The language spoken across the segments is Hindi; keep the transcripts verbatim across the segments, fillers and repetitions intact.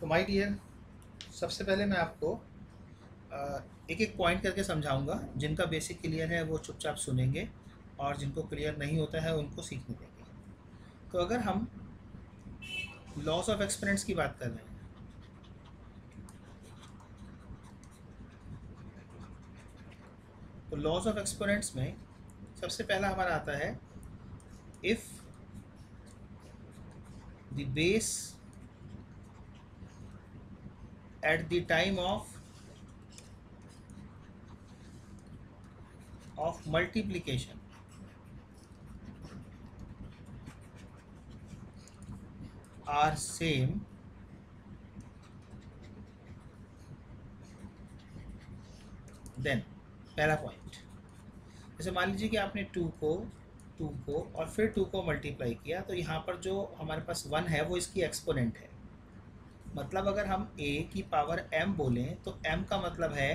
तो माय डियर, सबसे पहले मैं आपको एक एक पॉइंट करके समझाऊंगा। जिनका बेसिक क्लियर है वो चुपचाप सुनेंगे और जिनको क्लियर नहीं होता है उनको सीखने देंगे। तो अगर हम लॉस ऑफ एक्सपोनेंट्स की बात कर रहे हैं तो लॉस ऑफ एक्सपोनेंट्स में सबसे पहला हमारा आता है if the base at the time of of multiplication are same, then पहला पॉइंट, जैसे मान लीजिए कि आपने टू को टू को और फिर टू को मल्टीप्लाई किया, तो यहाँ पर जो हमारे पास वन है वो इसकी एक्सपोनेंट है। मतलब अगर हम a की पावर m बोलें तो m का मतलब है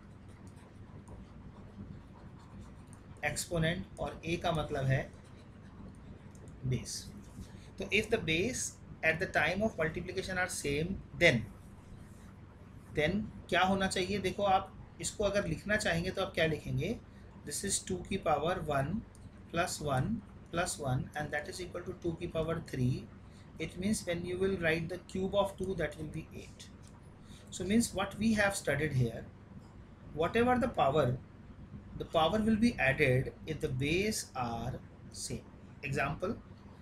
एक्सपोनेंट और a का मतलब है बेस। तो if the base at the time of multiplication are same, then then क्या होना चाहिए? देखो, आप इसको अगर लिखना चाहेंगे तो आप क्या लिखेंगे? दिस इज टू की power one plus one plus one and that is equal to two की power three. It means when you will write the cube of two, that will be eight. So means what we have studied here, whatever the power, the power will be added if the base are same. Example,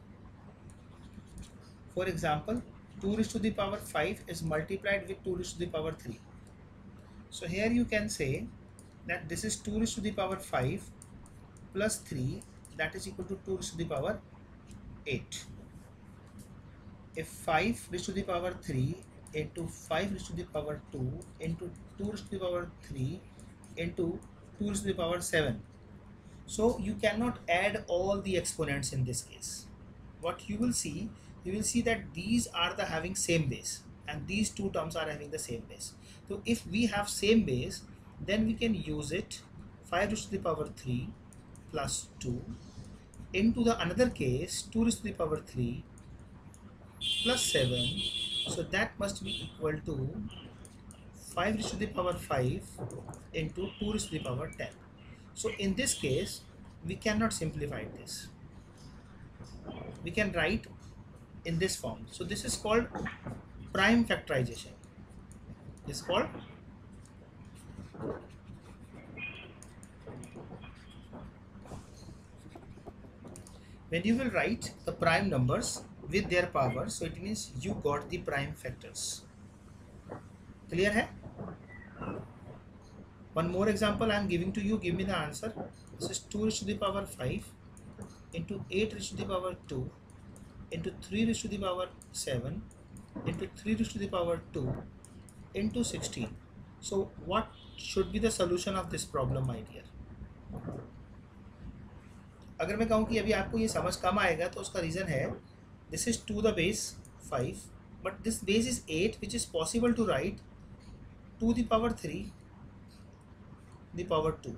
for example, two raised to the power five is multiplied with two raised to the power three. So here you can say that this is two raised to the power five plus three, that is equal to two raised to the power eight. If five raised to the power three into five raised to the power two into two raised to the power three into two raised to the power seven. So you cannot add all the exponents in this case. What you will see, you will see that these are the having same base and these two terms are having the same base. So if we have same base, then we can use it five raised to the power three plus two into the another case two raised to the power three plus seven, so that must be equal to five raised to the power five into two raised to the power ten. So in this case we cannot simplify this, we can write in this form. So this is called prime factorization. This is called when you will write the prime numbers with their power, so it means you got the prime factors. Clear hai? One more example I am giving to you, give me the answer. This is two raised to the power five into eight raised to the power two into three raised to the power seven into three raised to the power two into sixteen. So what should be the solution of this problem, my dear? अगर मैं कहूँ कि अभी आपको ये समझ कम आएगा तो उसका रीज़न है, this is two the base five but this base is at which is possible to write to the power three the power two,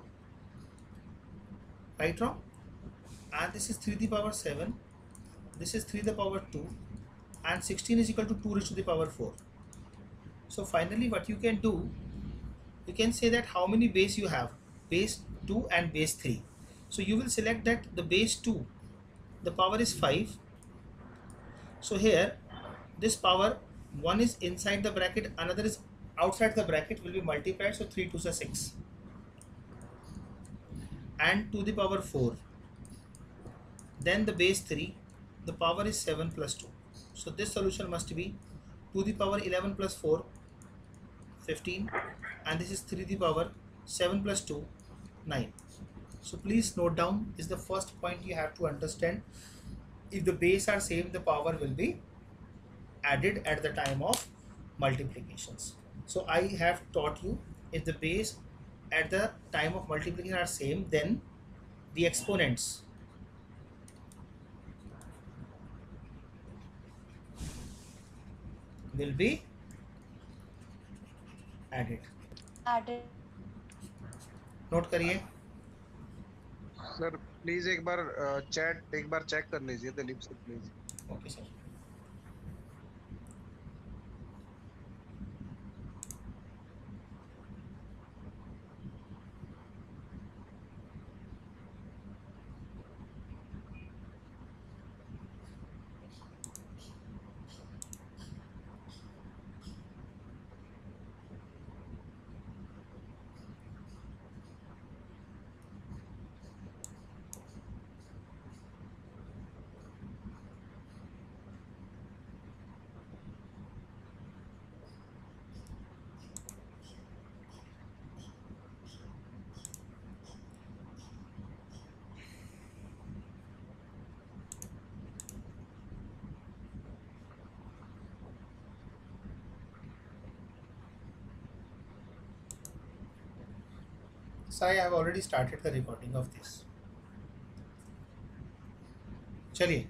right wrong, and this is three to the power seven, this is three to the power two, and sixteen is equal to two raised to the power four. So finally what you can do, you can say that how many base you have, base two and base three. So you will select that the base two, the power is five, so here this power one is inside the bracket, another is outside the bracket, will be multiplied, so three twos are six, and to the power four, then the base three, the power is seven plus two. So this solution must be to the power eleven plus four, fifteen, and this is three to the power seven plus two, nine. So please note down, is the first point you have to understand. If the base are same, the power will be added at the time of multiplications. So I have taught you, if the base at the time of multiplication are same, then the exponents will be added. added. Note करिए सर प्लीज एक बार चैट एक बार चेक कर लीजिए Dilip sir please. Okay sir. Sai, I have already started the recording of this. चलिए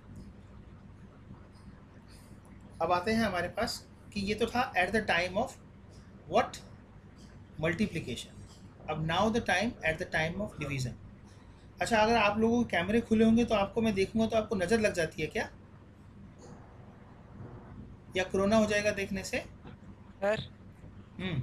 अब आते हैं हमारे पास कि ये तो था at the time of what multiplication. अब now the time at the time of division. अच्छा, अगर आप लोगों के कैमरे खुले होंगे तो आपको मैं देखूंगा तो आपको नज़र लग जाती है क्या, या कोरोना हो जाएगा देखने से? सर हम्म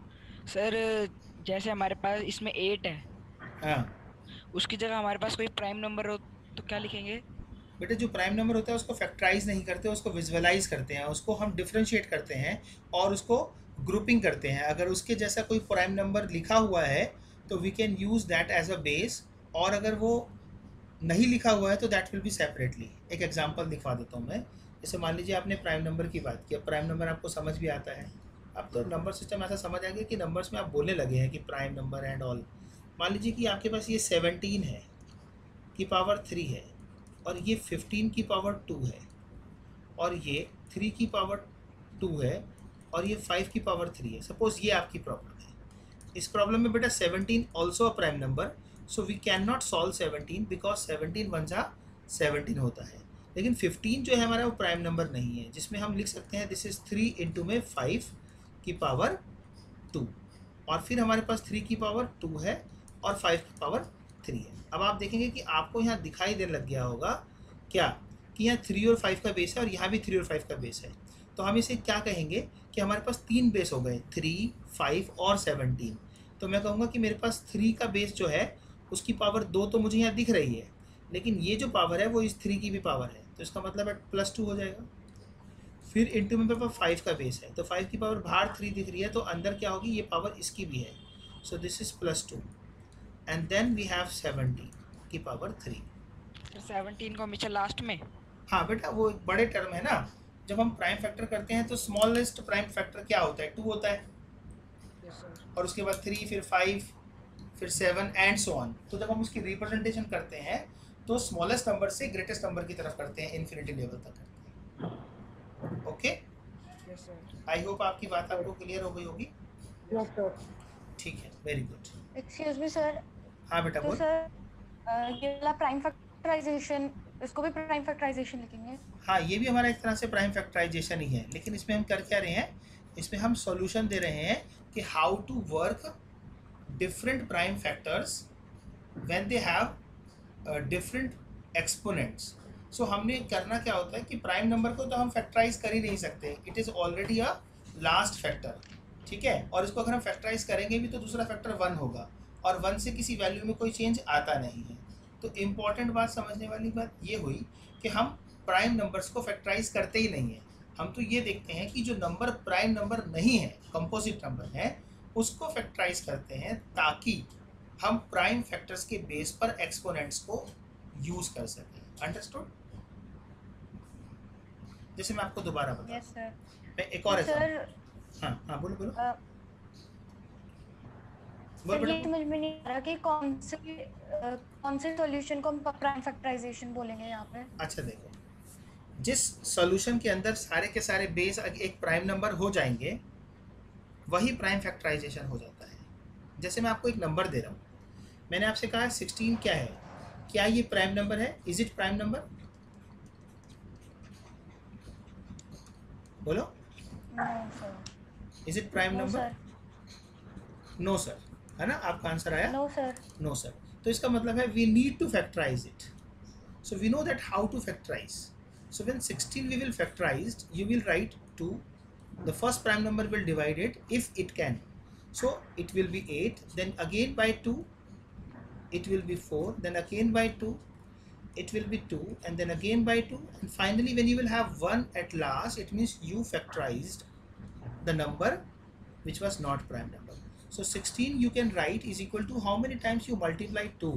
सर जैसे हमारे पास इसमें एट है, हाँ उसकी जगह हमारे पास कोई प्राइम नंबर हो तो क्या लिखेंगे? बेटे, जो प्राइम नंबर होता है उसको फैक्टराइज नहीं करते, उसको विजुअलाइज करते हैं, उसको हम डिफरेंशिएट करते हैं और उसको ग्रुपिंग करते हैं. अगर उसके जैसा कोई प्राइम नंबर लिखा हुआ है तो we can use that as a base, और अगर वो नहीं लिखा हुआ है तो दैट विल बी सेपरेटली. एक एग्जांपल दिखा देता हूँ मैं. जैसे मान लीजिए आपने प्राइम नंबर की बात की, अब प्राइम नंबर आपको समझ भी आता है. अब तो नंबर सिस्टम ऐसा समझ आ गया कि नंबर्स में आप बोलने लगे हैं कि प्राइम नंबर एंड ऑल. मान लीजिए कि आपके पास ये सेवनटीन है की पावर थ्री है, और ये फिफ्टीन की पावर टू है, और ये थ्री की पावर टू है, और ये फाइव की पावर थ्री है. सपोज ये आपकी प्रॉब्लम है. इस प्रॉब्लम में बेटा seventeen also a prime number, so we can not solve seventeen because seventeen one जा सेवनटीन होता है. लेकिन फिफ्टीन जो है हमारा वो प्राइम नंबर नहीं है, जिसमें हम लिख सकते हैं दिस इज़ थ्री इंटू में फाइव की पावर टू, और फिर हमारे पास थ्री की पावर टू है और फाइव की पावर थ्री है. अब आप देखेंगे कि आपको यहाँ दिखाई देने लग गया होगा क्या कि यहाँ थ्री और फाइव का बेस है और यहाँ भी थ्री और फाइव का बेस है. तो हम इसे क्या कहेंगे कि हमारे पास तीन बेस हो गए, थ्री, फाइव और सेवनटीन. तो मैं कहूँगा कि मेरे पास थ्री का बेस जो है उसकी पावर दो तो मुझे यहाँ दिख रही है, लेकिन ये जो पावर है वो इस थ्री की भी पावर है, तो इसका मतलब है प्लस टू हो जाएगा. फिर इंटू में मेरे पास फाइव का बेस है, तो फाइव की पावर बाहर थ्री दिख रही है, तो अंदर क्या होगी, ये पावर इसकी भी है, so this is plus two. And then we have seventeen की पावर थ्री. सर सेवनटीन को हमेशा लास्ट में? हाँ बेटा, वो एक बड़े टर्म है ना. जब हम प्राइम फैक्टर करते हैं तो स्मॉलेस्ट प्राइम फैक्टर क्या होता है, टू होता है, यस सर. और उसके बाद थ्री, फिर फाइव, फिर सेवन एंड सो ऑन. तो जब हम उसकी रिप्रेजेंटेशन करते हैं तो स्मॉलेस्ट नंबर से ग्रेटेस्ट नंबर की तरफ करते हैं, इन्फिनिटी लेवल तक करते हैं. Okay, yes sir. I hope आपकी बात आपको क्लियर हो गई होगी. Yes sir. ठीक है, very good. Excuse me sir. हाँ बेटा तो बोल. सर ये वाला प्राइम फैक्टराइजेशन, इसको भी प्राइम फैक्टराइजेशन लिखेंगे? हाँ, ये भी हमारा एक तरह से प्राइम फैक्टराइजेशन ही है, लेकिन इसमें हम कर क्या रहे हैं, इसमें हम सॉल्यूशन दे रहे हैं कि how to work different prime factors when they have different exponents. So हमने करना क्या होता है कि प्राइम नंबर को तो हम फैक्टराइज कर ही नहीं सकते, it is already a last factor. ठीक है, और इसको अगर हम फैक्टराइज करेंगे भी तो दूसरा फैक्टर वन होगा, और वन से किसी वैल्यू में कोई चेंज आता नहीं है. तो इम्पॉर्टेंट बात समझने वाली बात ये हुई कि हम प्राइम नंबर्स को फैक्टराइज करते ही नहीं हैं. हम तो ये देखते हैं कि जो नंबर प्राइम नंबर नहीं है, कंपोजिट नंबर है, उसको फैक्टराइज करते हैं ताकि हम प्राइम फैक्टर्स के बेस पर एक्सपोनेंट्स को यूज़ कर सकें. अंडरस्टूड? जैसे मैं आपको दोबारा बता यस सर. मैं एक और सर एग्जांपल. हाँ हाँ बोलो बोलो अ, बोल सर ये बेटा. समझ में नहीं आ रहा कि कौन से अ, कौन से सॉल्यूशन को हम प्राइम फैक्टराइजेशन बोलेंगे यहाँ पे. अच्छा देखो, जिस सॉल्यूशन के अंदर सारे के सारे बेस एक प्राइम नंबर हो जाएंगे वही प्राइम फैक्टराइजेशन हो जाता है. जैसे मैं आपको एक नंबर दे रहा हूँ, मैंने आपसे कहा सिक्सटीन क्या है, क्या ये प्राइम नंबर है? Is it prime number? बोलो, no sir. Is it prime no number? Sir. No sir, है ना, आपका आंसर आया. No sir. No sir. तो इसका मतलब है we need to factorize it. So we know that how to factorize. So when sixteen we will factorize, you will write two, the first prime number will divide it if it can, so it will be eight, then again by two it will be four, then again by two it will be two, and then again by two, and finally when you will have one at last, it means you factorized the number which was not prime number. So sixteen you can write is equal to how many times you multiply two?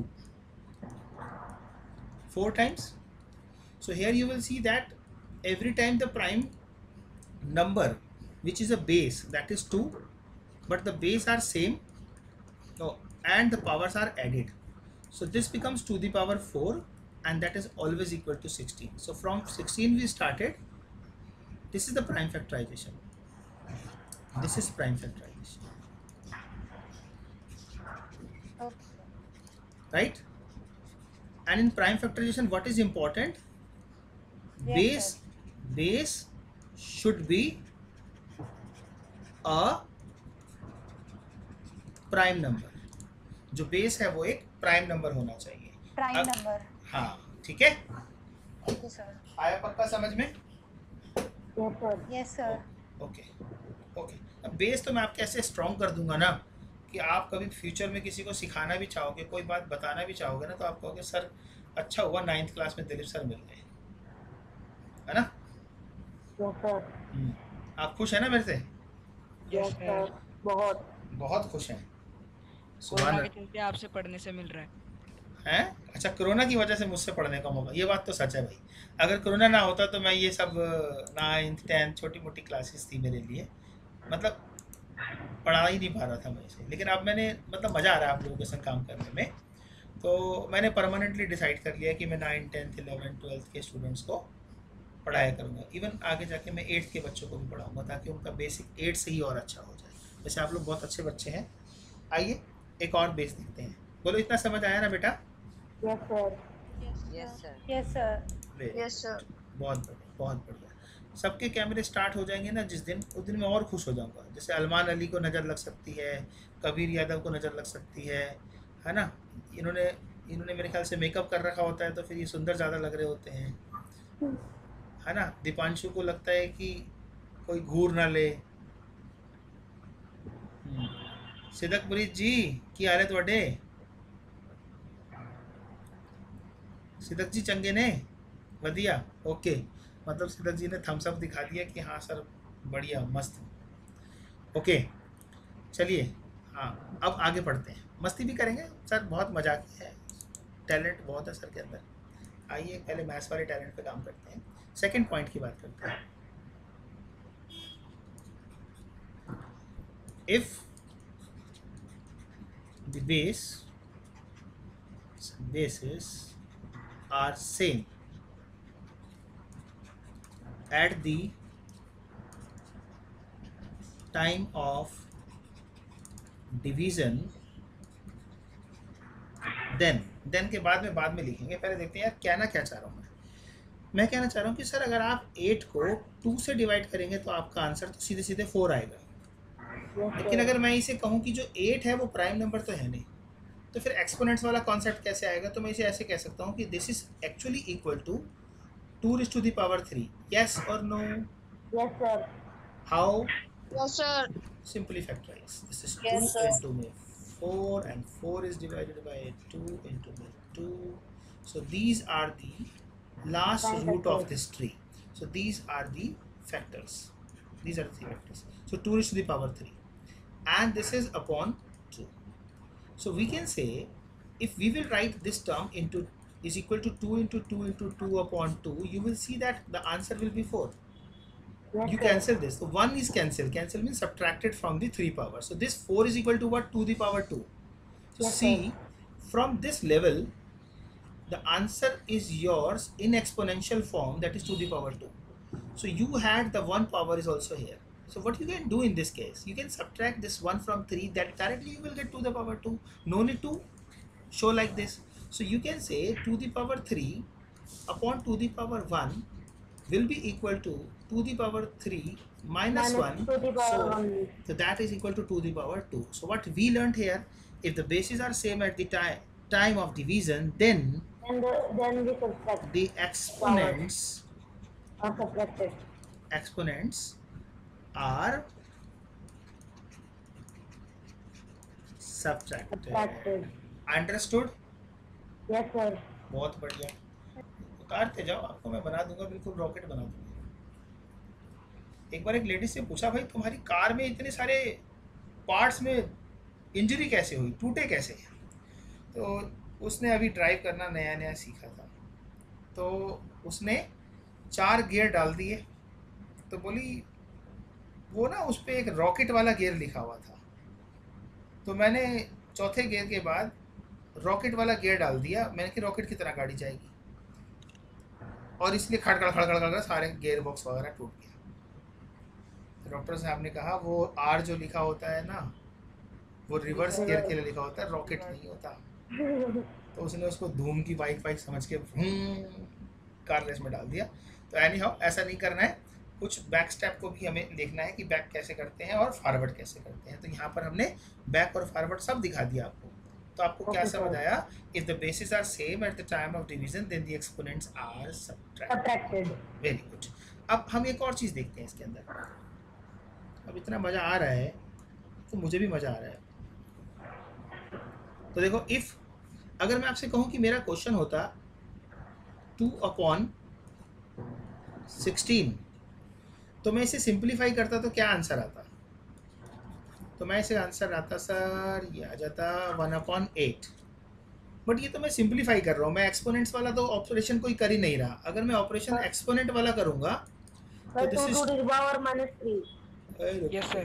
Four times. So here you will see that every time the prime number which is a base, that is two, but the base are same, oh, and the powers are added, so this becomes to the power four, and that is always equal to sixteen. So from sixteen we started. This is the prime factorization. This is prime factorization. right? And in prime factorization, what is important? Yes, Base sir. base should be a prime number. जो बेस है वो एक प्राइम नंबर होना चाहिए. Prime अब- number. हाँ, ठीक है. Okay, sir. आया पक्का समझ में? Yes, sir. Yes, sir. Okay okay. अब बेस तो मैं आपके ऐसे स्ट्रॉन्ग कर दूंगा ना कि आप कभी फ्यूचर में किसी को सिखाना भी चाहोगे, कोई बात बताना भी चाहोगे ना, तो आप कहोगे सर अच्छा हुआ नाइन्थ क्लास में दिलीप सर मिल गए, है ना? Yes, sir. हम्म. आप खुश हैं ना मेरे से? Yes, sir. बहुत. बहुत खुश हैं. कोरोना सुभान के चलते आपसे पढ़ने से मिल रहा है. हैं? अच्छा, कोरोना की वजह से मुझसे पढ़ने का मौका. ये बात तो सच है भाई. अगर कोरोना ना होता तो मैं ये सब नाइन्थ टेंथ छोटी मोटी क्लासेस थी मेरे लिए, मतलब पढ़ा ही नहीं पा रहा था मैं इसे. लेकिन अब मैंने मतलब मज़ा आ रहा है आप लोगों के संग काम करने में, तो मैंने परमानेंटली डिसाइड कर लिया कि मैं नाइन टेंथ इलेवन ट्वेल्थ के स्टूडेंट्स को पढ़ाया करूँगा. इवन आगे जाके मैं एट्थ के बच्चों को भी पढ़ाऊँगा ताकि उनका बेसिक एट से ही और अच्छा हो जाए. वैसे आप लोग बहुत अच्छे बच्चे हैं. आइए एक और बेस देखते हैं. बोलो, इतना समझ आया ना बेटा? Yes, sir. Yes, sir. Yes, sir. Very Yes, sir. बहुत बढ़िया, बहुत बढ़िया. सबके कैमरे स्टार्ट हो जाएंगे ना जिस दिन, उस दिन मैं और खुश हो जाऊंगा. जैसे अलमान अली को नज़र लग सकती है, कबीर यादव को नज़र लग सकती है, है ना? इन्होंने इन्होंने मेरे ख्याल से मेकअप कर रखा होता है तो फिर ये सुंदर ज़्यादा लग रहे होते हैं, है ना? दीपांशु को लगता है कि कोई घूर ना ले. हम्म. सिदकप्रीत जी की हाल है तुहाडे? सिदक जी चंगे ने? वधिया. ओके, मतलब सिदक जी ने थम्स अप दिखा दिया कि हाँ सर बढ़िया मस्त. ओके चलिए, हाँ अब आगे पढ़ते हैं. मस्ती भी करेंगे सर, बहुत मजाक है, टैलेंट बहुत है सर के अंदर. आइए पहले मैथ्स वाले टैलेंट पे काम करते हैं, सेकंड पॉइंट की बात करते हैं. If the base bases are same at the time of division, then then के बाद में बाद में लिखेंगे. पहले देखते हैं यार कहना क्या चाह रहा हूँ मैं. मैं कहना चाह रहा हूँ कि सर अगर आप एट को टू से डिवाइड करेंगे तो आपका आंसर तो सीधे सीधे फोर आएगा. Yes, लेकिन sir. अगर मैं इसे कहूँ कि जो एट है वो प्राइम नंबर तो है नहीं, तो फिर एक्सपोनेंट्स वाला कॉन्सेप्ट कैसे आएगा? तो मैं इसे ऐसे कह सकता हूँ कि this is actually equal to two raised to the power three. Yes और no? Yes, sir. How? Yes, sir. Simply factorize. This is Yes, two sir. into me four, and four is divided by two into me two. So these are the last Prime root of factors. this tree. So these are the factors. These are the three factors. So two raised to the power three, and this is upon two. So we can say if we will write this term into is equal to two into two into two upon two, you will see that the answer will be four. Yes, You sir. cancel this. So one is cancelled. Cancel means subtracted from the three power. So this four is equal to what? To the power two. So Yes, see, from this level, the answer is yours in exponential form, that is to the power two. So you had the one power is also here. So what you can do in this case, you can subtract this one from three, that directly you will get to the power two. No need to show like this. So you can say to the power three upon to the power one will be equal to to the power three minus Minus one. to the power So, one. so that is equal to to the power two. So what we learned here, if the bases are same at the time time of division, then And uh, then we subtract. the exponents Or subtracted. exponents are subtracted. Subtracted. Understood? Yes, sir. बहुत बढ़िया. उतारते जाओ, आपको मैं बना दूंगा, बिल्कुल रॉकेट बना दूंगा. एक बार एक लेडीज से पूछा, भाई तुम्हारी कार में इतने सारे पार्ट्स में इंजरी कैसे हुई, टूटे कैसे? तो उसने अभी ड्राइव करना नया नया सीखा था, तो उसने चार गियर डाल दिए. तो बोली वो ना उस पर एक रॉकेट वाला गियर लिखा हुआ था, तो मैंने चौथे गियर के बाद रॉकेट वाला गियर डाल दिया. मैंने कि रॉकेट की तरह गाड़ी जाएगी, और इसलिए खड़खड़ खड़खड़ खड़खड़ सारे गियर बॉक्स वगैरह टूट गया. डॉक्टर साहब ने कहा वो आर जो लिखा होता है ना, वो रिवर्स गियर के लिए लिखा होता है, रॉकेट नहीं होता. तो उसने उसको धूम की बाइक बाइक समझ के कार रेस में डाल दिया। तो एनी हाउ ऐसा नहीं करना है, कुछ बैक स्टेप को भी हमें देखना है कि बैक कैसे करते हैं और फॉरवर्ड कैसे करते हैं। तो यहाँ पर हमने बैक और फॉरवर्ड सब दिखा दिया आपको। तो आपको क्या Okay, समझ sir. आया? If the basis are same at the time of division then the exponents are subtracted. Subtracted. Very good. अब हम एक और चीज़ देखते हैं इसके अंदर। अब इतना मज़ा आ रहा है तो मुझे भी मज़ा आ रहा है। तो देखो, इफ़ अगर मैं आपसे कहूँ कि मेरा क्वेश्चन होता टू अपॉन सिक्सटीन, तो मैं इसे सिंप्लीफाई करता तो क्या आंसर आता? तो मैं इसे आंसर आता सर ये आ जाता वन अपॉन एट। बट ये तो मैं सिंप्लीफाई कर रहा हूँ, मैं एक्सपोनेंट्स वाला तो ऑपरेशन कोई कर ही नहीं रहा। अगर मैं ऑपरेशन एक्सपोनेंट वाला करूँगा Sir, this two is- to the power minus three. Yes, sir.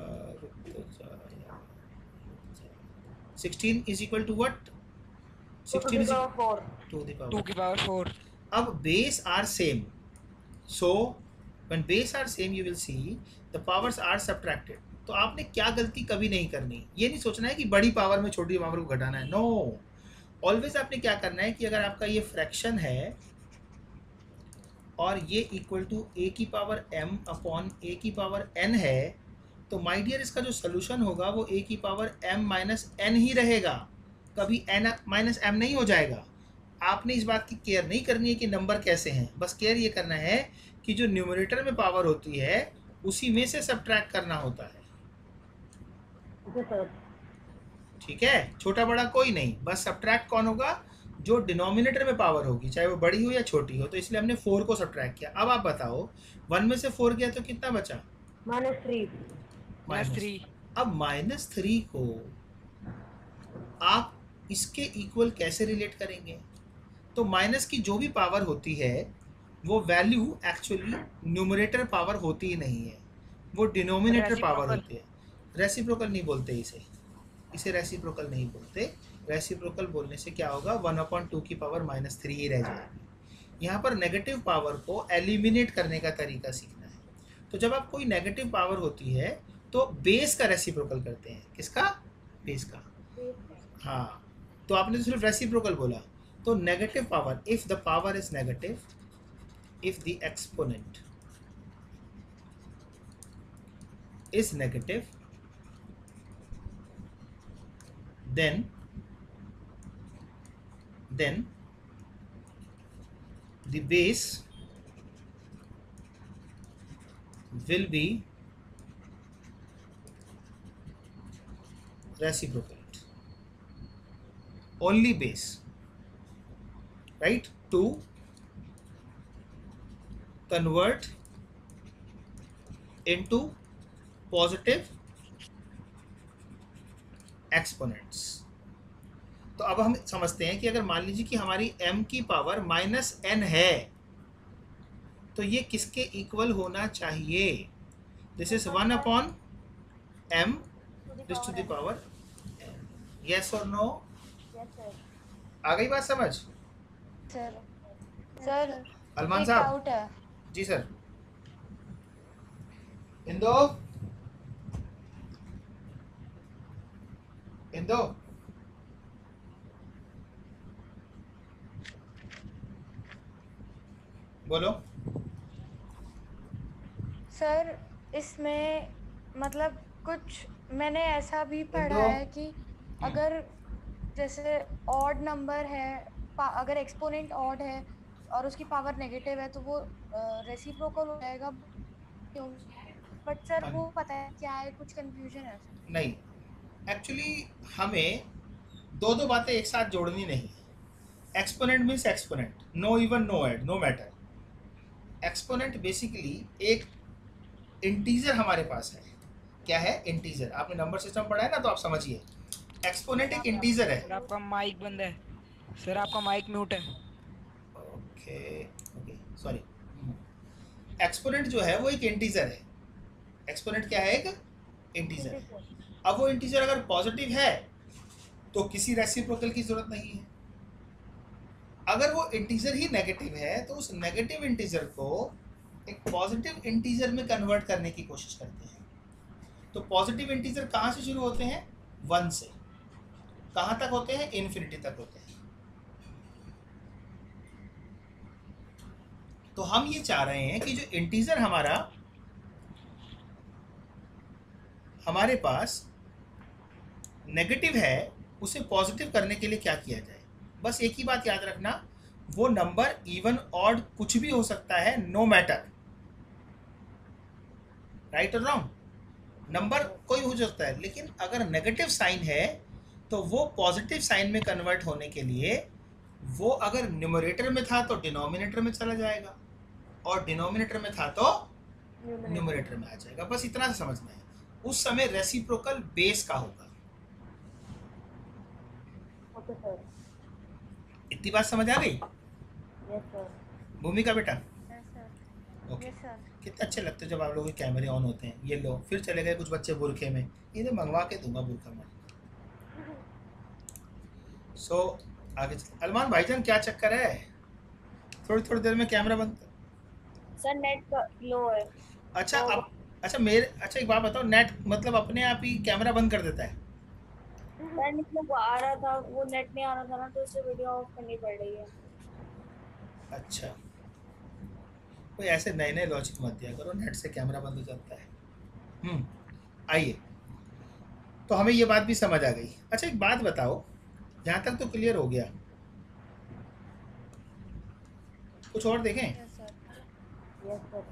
Sixteen is equal to what? Two to sixteen the is power four. to the two power. की पावर फोर। अब base are same, so when base are same you will see the powers are subtracted. तो आपने क्या गलती कभी नहीं करनी, ये नहीं सोचना है कि बड़ी पावर में छोटी पावर को घटाना है। नो, ऑलवेज आपने क्या करना है कि अगर आपका ये फ्रैक्शन है और ये इक्वल टू ए की पावर m अपॉन ए की पावर n है, तो माय डियर इसका जो सोल्यूशन होगा वो ए की पावर m माइनस एन ही रहेगा, कभी n माइनस एम नहीं हो जाएगा। आपने इस बात की केयर नहीं करनी है कि नंबर कैसे हैं, बस केयर ये करना है कि जो न्यूमरेटर में पावर होती है उसी में से सब्ट्रैक्ट करना होता है। Okay, sir. ठीक है, छोटा बड़ा कोई नहीं, बस सब्ट्रैक्ट कौन होगा? जो डिनोमिनेटर में पावर होगी, चाहे वो बड़ी हो या छोटी हो। तो इसलिए हमने फोर को सब्ट्रैक्ट किया। अब आप बताओ, वन में से फोर गया तो कितना बचा? Minus three. Plus three. अब माइनस थ्री को आप इसके इक्वल कैसे रिलेट करेंगे? तो माइनस की जो भी पावर होती है वो वैल्यू एक्चुअली न्यूमरेटर पावर होती ही नहीं है, वो डिनोमिनेटर पावर Reciprocal. होती है। रेसिप्रोकल नहीं बोलते इसे, इसे रेसिप्रोकल नहीं बोलते। रेसिप्रोकल बोलने से क्या होगा? वन अपॉन टू की पावर माइनस थ्री ही रह जाएगी। यहाँ पर नेगेटिव पावर को एलिमिनेट करने का तरीका सीखना है। तो जब आप कोई नेगेटिव पावर होती है तो बेस का रेसिप्रोकल करते हैं। किसका? बेस का। हाँ, तो आपने तो सिर्फ रेसिप्रोकल बोला। तो negative power, if the power is negative, if the exponent is negative, then then the base will be reciprocate, only base, right? To convert into positive exponents. तो अब हम समझते हैं कि अगर मान लीजिए कि हमारी m की पावर माइनस एन है तो ये किसके इक्वल होना चाहिए? This is one upon m two the power n। Yes और नो? Yes, sir. आ गई बात समझ? सर सर अरमान एक साहब। डाउट है। जी सर। इंदो इंदो बोलो। सर इसमें मतलब कुछ मैंने ऐसा भी पढ़ा इंदो। है कि अगर जैसे ऑड नंबर है, पा- अगर एक्सपोनेंट ऑड है और उसकी पावर नेगेटिव है तो वो रेसिप्रोकल हो जाएगा। क्यों? बट सर वो पता है क्या है, कुछ कंफ्यूजन है। नहीं, एक्चुअली हमें दो दो बातें एक साथ जोड़नी नहीं है। Exponent means exponent, no even no add no matter. Exponent basically एक इंटीजर हमारे पास है। क्या है? इंटीजर। आपने नंबर सिस्टम पढ़ा है ना, तो आप समझिए एक्सपोनेंट एक इंटीजर है। सर आपका माइक बंद है। सर आपका माइक म्यूट है। Okay okay sorry. एक्सपोनेंट जो है वो एक इंटीजर है। एक्सपोनेंट क्या है? एक इंटीजर है। अब वो इंटीजर अगर पॉजिटिव है तो किसी रेसिप्रोकल की जरूरत नहीं है। अगर वो इंटीजर ही नेगेटिव है तो उस नेगेटिव इंटीजर को एक पॉजिटिव इंटीजर में कन्वर्ट करने की कोशिश करते हैं। तो पॉजिटिव इंटीजर कहाँ से शुरू होते हैं? वन से। कहाँ तक होते हैं? इन्फिनिटी तक होते हैं। तो हम ये चाह रहे हैं कि जो इंटीजर हमारा हमारे पास नेगेटिव है उसे पॉजिटिव करने के लिए क्या किया जाए। बस एक ही बात याद रखना, वो नंबर इवन ऑड कुछ भी हो सकता है, नो मैटर, राइट और रॉन्ग, नंबर कोई हो सकता है, लेकिन अगर नेगेटिव साइन है तो वो पॉजिटिव साइन में कन्वर्ट होने के लिए वो अगर न्यूमरेटर में था तो डिनोमिनेटर में चला जाएगा और डिनोमिनेटर में था तो न्यूमरेटर में आ जाएगा। बस इतना सा समझना है। उस समय रेसिप्रोकल बेस का होगा। Okay sir. इतनी बात समझ आ गई यस सर। भूमिका बेटा? Yes sir. Okay. Yes sir. कितने अच्छे लगते जब आप लोगों के कैमरे ऑन होते हैं। ये लो फिर चले गए कुछ बच्चे बुरखे में, इन्हें मंगवा के दूंगा बुरखा में। सो so, आगे चल। अरमान भाईजान क्या चक्कर है, थोड़ी थोड़ी देर में कैमरा बंद। सर नेट लो है। अच्छा अब अच्छा मेरे अच्छा एक बात बताओ, नेट मतलब अपने आप ही कैमरा बंद कर देता है? सर मतलब आ रहा था, वो नेट नहीं आ रहा था ना, तो उससे वीडियो ऑफ करनी पड़ रही है। अच्छा, कोई ऐसे नए नए लॉजिक मत दिया करो, नेट से कैमरा बंद हो जाता है। हम्म आइए, तो हमें ये बात भी समझ आ गई। अच्छा एक बात बताओ, यहाँ तक तो क्लियर हो गया, कुछ और देखें? Yes sir. Yes sir.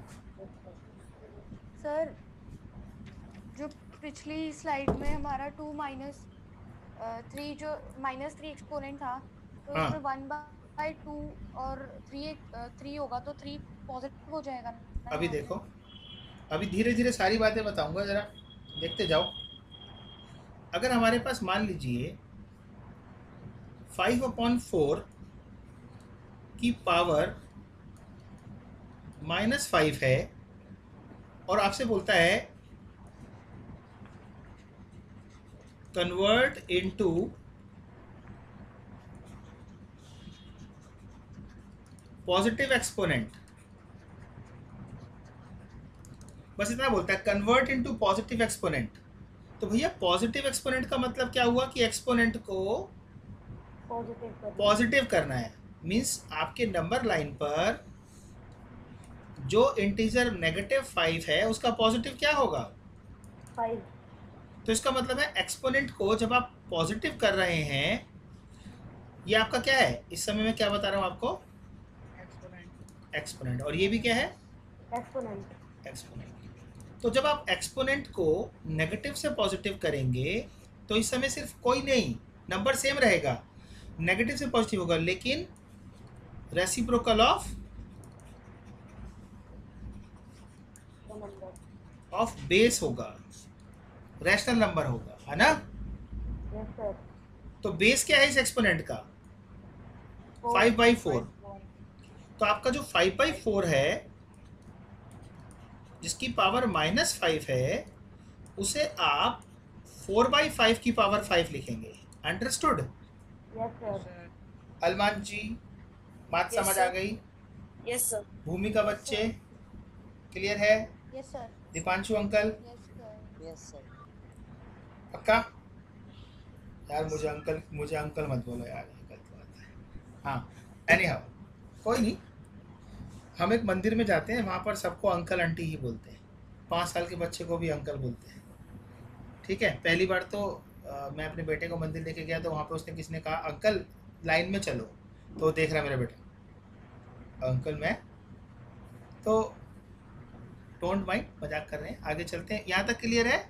Sir जो पिछली स्लाइड में हमारा टू माइनस थ्री जो माइनस थ्री एक्सपोनेंट था, तो हाँ। इसमें वन बाई टू और थ्री थ्री होगा तो थ्री पॉजिटिव हो जाएगा ना? अभी देखो, अभी धीरे धीरे सारी बातें बताऊंगा, जरा देखते जाओ। अगर हमारे पास मान लीजिए फाइव अपॉन फोर की पावर माइनस फाइव है और आपसे बोलता है कन्वर्ट इनटू पॉजिटिव एक्सपोनेंट, बस इतना बोलता है कन्वर्ट इनटू पॉजिटिव एक्सपोनेंट। तो भैया पॉजिटिव एक्सपोनेंट का मतलब क्या हुआ कि एक्सपोनेंट को पॉजिटिव कर पॉजिटिव करना है। मीन्स आपके नंबर लाइन पर जो इंटीजर नेगेटिव फाइव है उसका पॉजिटिव क्या होगा? फाइव। तो इसका मतलब है एक्सपोनेंट को जब आप पॉजिटिव कर रहे हैं, ये आपका क्या है इस समय मैं क्या बता रहा हूँ आपको? एक्सपोनेंट। एक्सपोनेंट। और ये भी क्या है? एक्सपोनेंट। एक्सपोनेंट। तो जब आप एक्सपोनेंट को नेगेटिव से पॉजिटिव करेंगे तो इस समय सिर्फ कोई नहीं, नंबर सेम रहेगा, नेगेटिव से पॉजिटिव होगा, लेकिन रेसिप्रोकल ऑफ ऑफ बेस होगा, रैशनल नंबर होगा, है ना? Yes sir. तो बेस क्या है इस एक्सपोनेंट का? Five by four. तो आपका जो फाइव बाई फोर है जिसकी पावर माइनस फाइव है, उसे आप फोर बाई फाइव की पावर फाइव लिखेंगे। Understood? Yes sir. Alman ji बात Yes, समझ sir. आ गई? Yes sir. भूमि का बच्चे क्लियर है? Yes sir. Dipanshu uncle yes sir. Yes sir. पक्का? यार मुझे अंकल मुझे अंकल मत बोलो यार, ये गलत बात है। हाँ एनी हाउ, कोई नहीं, हम एक मंदिर में जाते हैं, वहाँ पर सबको अंकल आंटी ही बोलते हैं, पाँच साल के बच्चे को भी अंकल बोलते हैं, ठीक है? पहली बार तो आ, मैं अपने बेटे को मंदिर लेके गया तो वहाँ पे उसने किसी ने कहा अंकल लाइन में चलो, तो वो देख रहा है मेरा बेटा, अंकल मैं, तो डोंट माइंड, मजाक कर रहे हैं, आगे चलते हैं। यहाँ तक क्लियर है?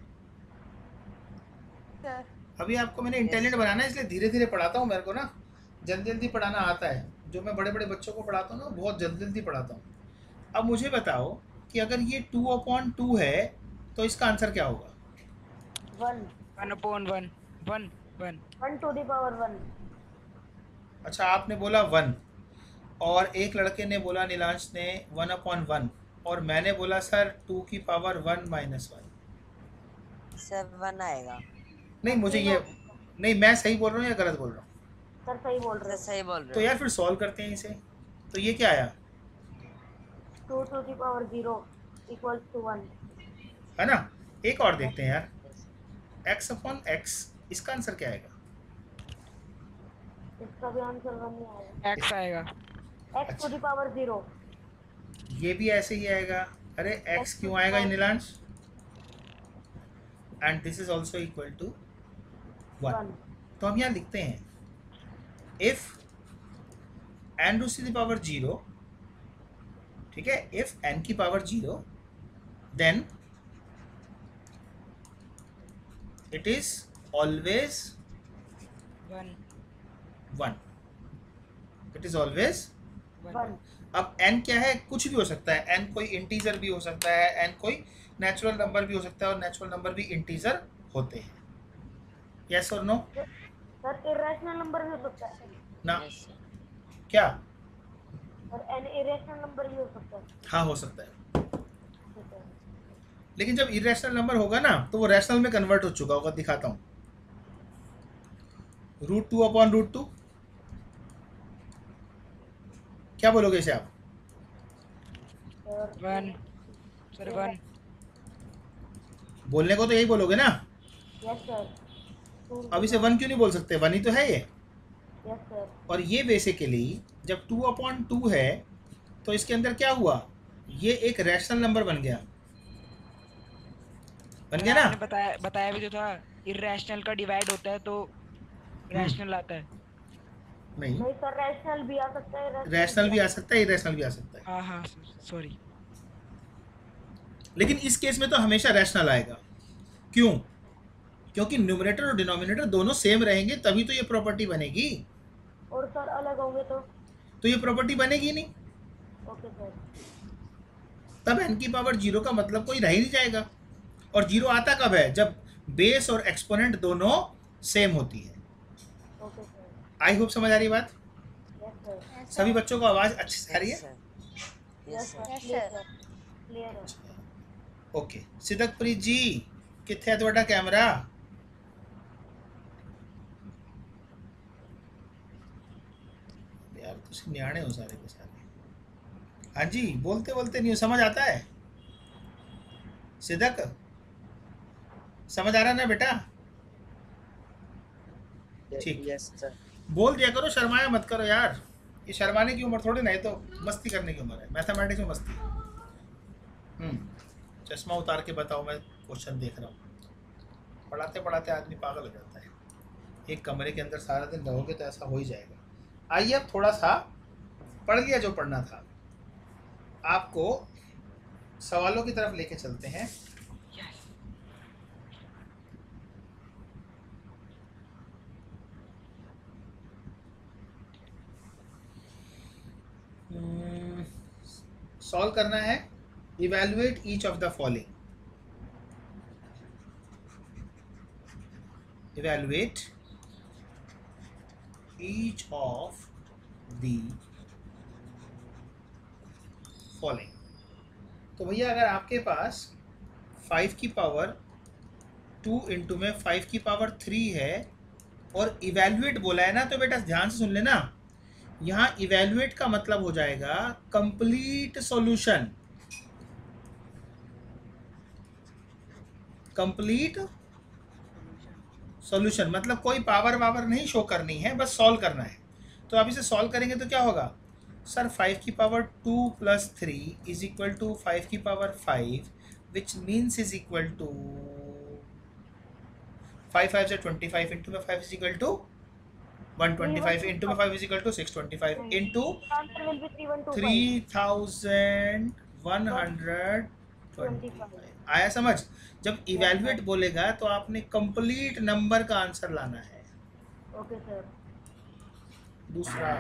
सर अभी आपको मैंने इंटेलिजेंट बनाना है इसलिए धीरे धीरे पढ़ाता हूँ, मेरे को ना जल्दी जल्दी पढ़ाना आता है, जो मैं बड़े बड़े बच्चों को पढ़ाता हूँ ना बहुत जल्दी जल्दी पढ़ाता हूँ। अब मुझे बताओ कि अगर ये टू अपॉन टू है तो इसका आंसर क्या होगा? One. One upon one. One one one two the power one. अच्छा आपने बोला वन, और एक लड़के ने बोला नीलांश ने वन अपॉन वन, और मैंने बोला सर टू की power one minus one. Sir one आएगा। नहीं मुझे ये नहीं, मैं सही बोल रहा हूँ या गलत बोल रहा हूँ? सर सही बोल रहे सर हो। सही बोल रहे तो हो। यार फिर सॉल्व करते हैं इसे। तो ये क्या आया? Two two the power zero equals to one. है ना? एक और देखते हैं यार, एक्स अपॉन एक्स, इसका आंसर क्या आएगा? इसका भी आंसर वन ही आएगा। एक्स आएगा। X to the power zero. ये भी ऐसे ही आएगा। अरे x क्यों आएगा Nilansh? And this is also equal to one. तो हम यहाँ लिखते हैं if n to the power zero, ठीक है, इफ n की power zero then it is always one one. It is always one. अब n क्या है? कुछ भी हो सकता है। n कोई इंटीजर भी हो सकता है, n कोई नेचुरल नंबर भी हो सकता है, और नेचुरल नंबर भी इंटीजर होते हैं। यस और नो? सर इरेशनल नंबर भी हो सकता है ना? Yes, sir. क्या? और एन इरेशनल नंबर भी हो सकता है। हाँ, हो सकता है। ठीक है। लेकिन जब इरेशनल नंबर होगा ना तो वो रैशनल में कन्वर्ट हो चुका होगा। दिखाता हूँ, root two upon root two, क्या बोलोगे इसे आप? Sir one sir one. बोलने को तो यही बोलोगे ना। Yes sir. अब इसे वन क्यों नहीं बोल सकते? वन ही तो है ये। Yes sir. और ये बेसिकली जब टू अपॉन टू है तो इसके अंदर क्या हुआ? ये एक रैशनल नंबर बन गया, बन गया ना? आपने बताया बताया भी तो था, इरेशनल का डिवाइड होता है तो रैशनल आता है। नहीं, नहीं सर रैशनल भी आ सकता है। रैशनल भी आ सकता है, इरेशनल भी आ सकता है। हाँ हाँ सॉरी। लेकिन इस केस में तो हमेशा रैशनल आएगा। क्यों? क्योंकि न्यूमरेटर और डिनोमिनेटर दोनों सेम रहेंगे, तभी तो ये प्रॉपर्टी बनेगी। और सर अलग होंगे तो? तो ये प्रॉपर्टी बनेगी नहीं। Okay sir. तब n की पावर जीरो का मतलब कोई रह ही नहीं जाएगा। और जीरो आता कब है? जब बेस और एक्सपोनेंट दोनों सेम होती है। Okay sir. आई होप समझ आ रही बात? Yes sir. सभी बच्चों को आवाज़ अच्छे से आ रही Yes, है? sir. Yes, yes sir. Sir. Yes, clear sir. है। क्लियर है। ओके, सिदकप्रीत जी कित्थे है ਤੁਹਾਡਾ कैमरा? यार तुम न्याणे हो सारे के सारे। हाँ जी, बोलते बोलते नहीं हो, समझ आता है? सिदक समझ आ रहा ना बेटा? ठीक। Yes, sir. बोल दिया करो, शर्माया मत करो यार। ये शर्माने की उम्र थोड़ी ना है, तो मस्ती करने की उम्र है। मैथमेटिक्स में मस्ती। हम्म चश्मा उतार के बताओ, मैं क्वेश्चन देख रहा हूँ। पढ़ाते पढ़ाते आदमी पागल हो जाता है। एक कमरे के अंदर सारा दिन रहोगे तो ऐसा हो ही जाएगा। आइए अब थोड़ा सा पढ़ लिया जो पढ़ना था, आपको सवालों की तरफ लेके चलते हैं। सॉल्व करना है। Evaluate each of the following. Evaluate each of the following. तो भैया अगर आपके पास फाइव की पावर टू इंटू में फाइव की पावर थ्री है और इवैल्यूएट बोला है ना, तो बेटा ध्यान से सुन लेना। यहाँ इवैल्यूएट का मतलब हो जाएगा कंप्लीट सॉल्यूशन। कंप्लीट सॉल्यूशन मतलब कोई पावर वावर नहीं शो करनी है, बस सॉल्व करना है। तो आप इसे सॉल्व करेंगे तो क्या होगा? सर फाइव की power two plus three is equal to five की power five, which means is equal to five five से ट्वेंटी फाइव इंटू में five is equal to one twenty five into में five is equal to six twenty five into answer will be three one two three thousand one hundred twenty five. आया समझ? जब इवैल्यूएट बोलेगा तो आपने कंप्लीट नंबर का आंसर लाना है। Okay sir. दूसरा,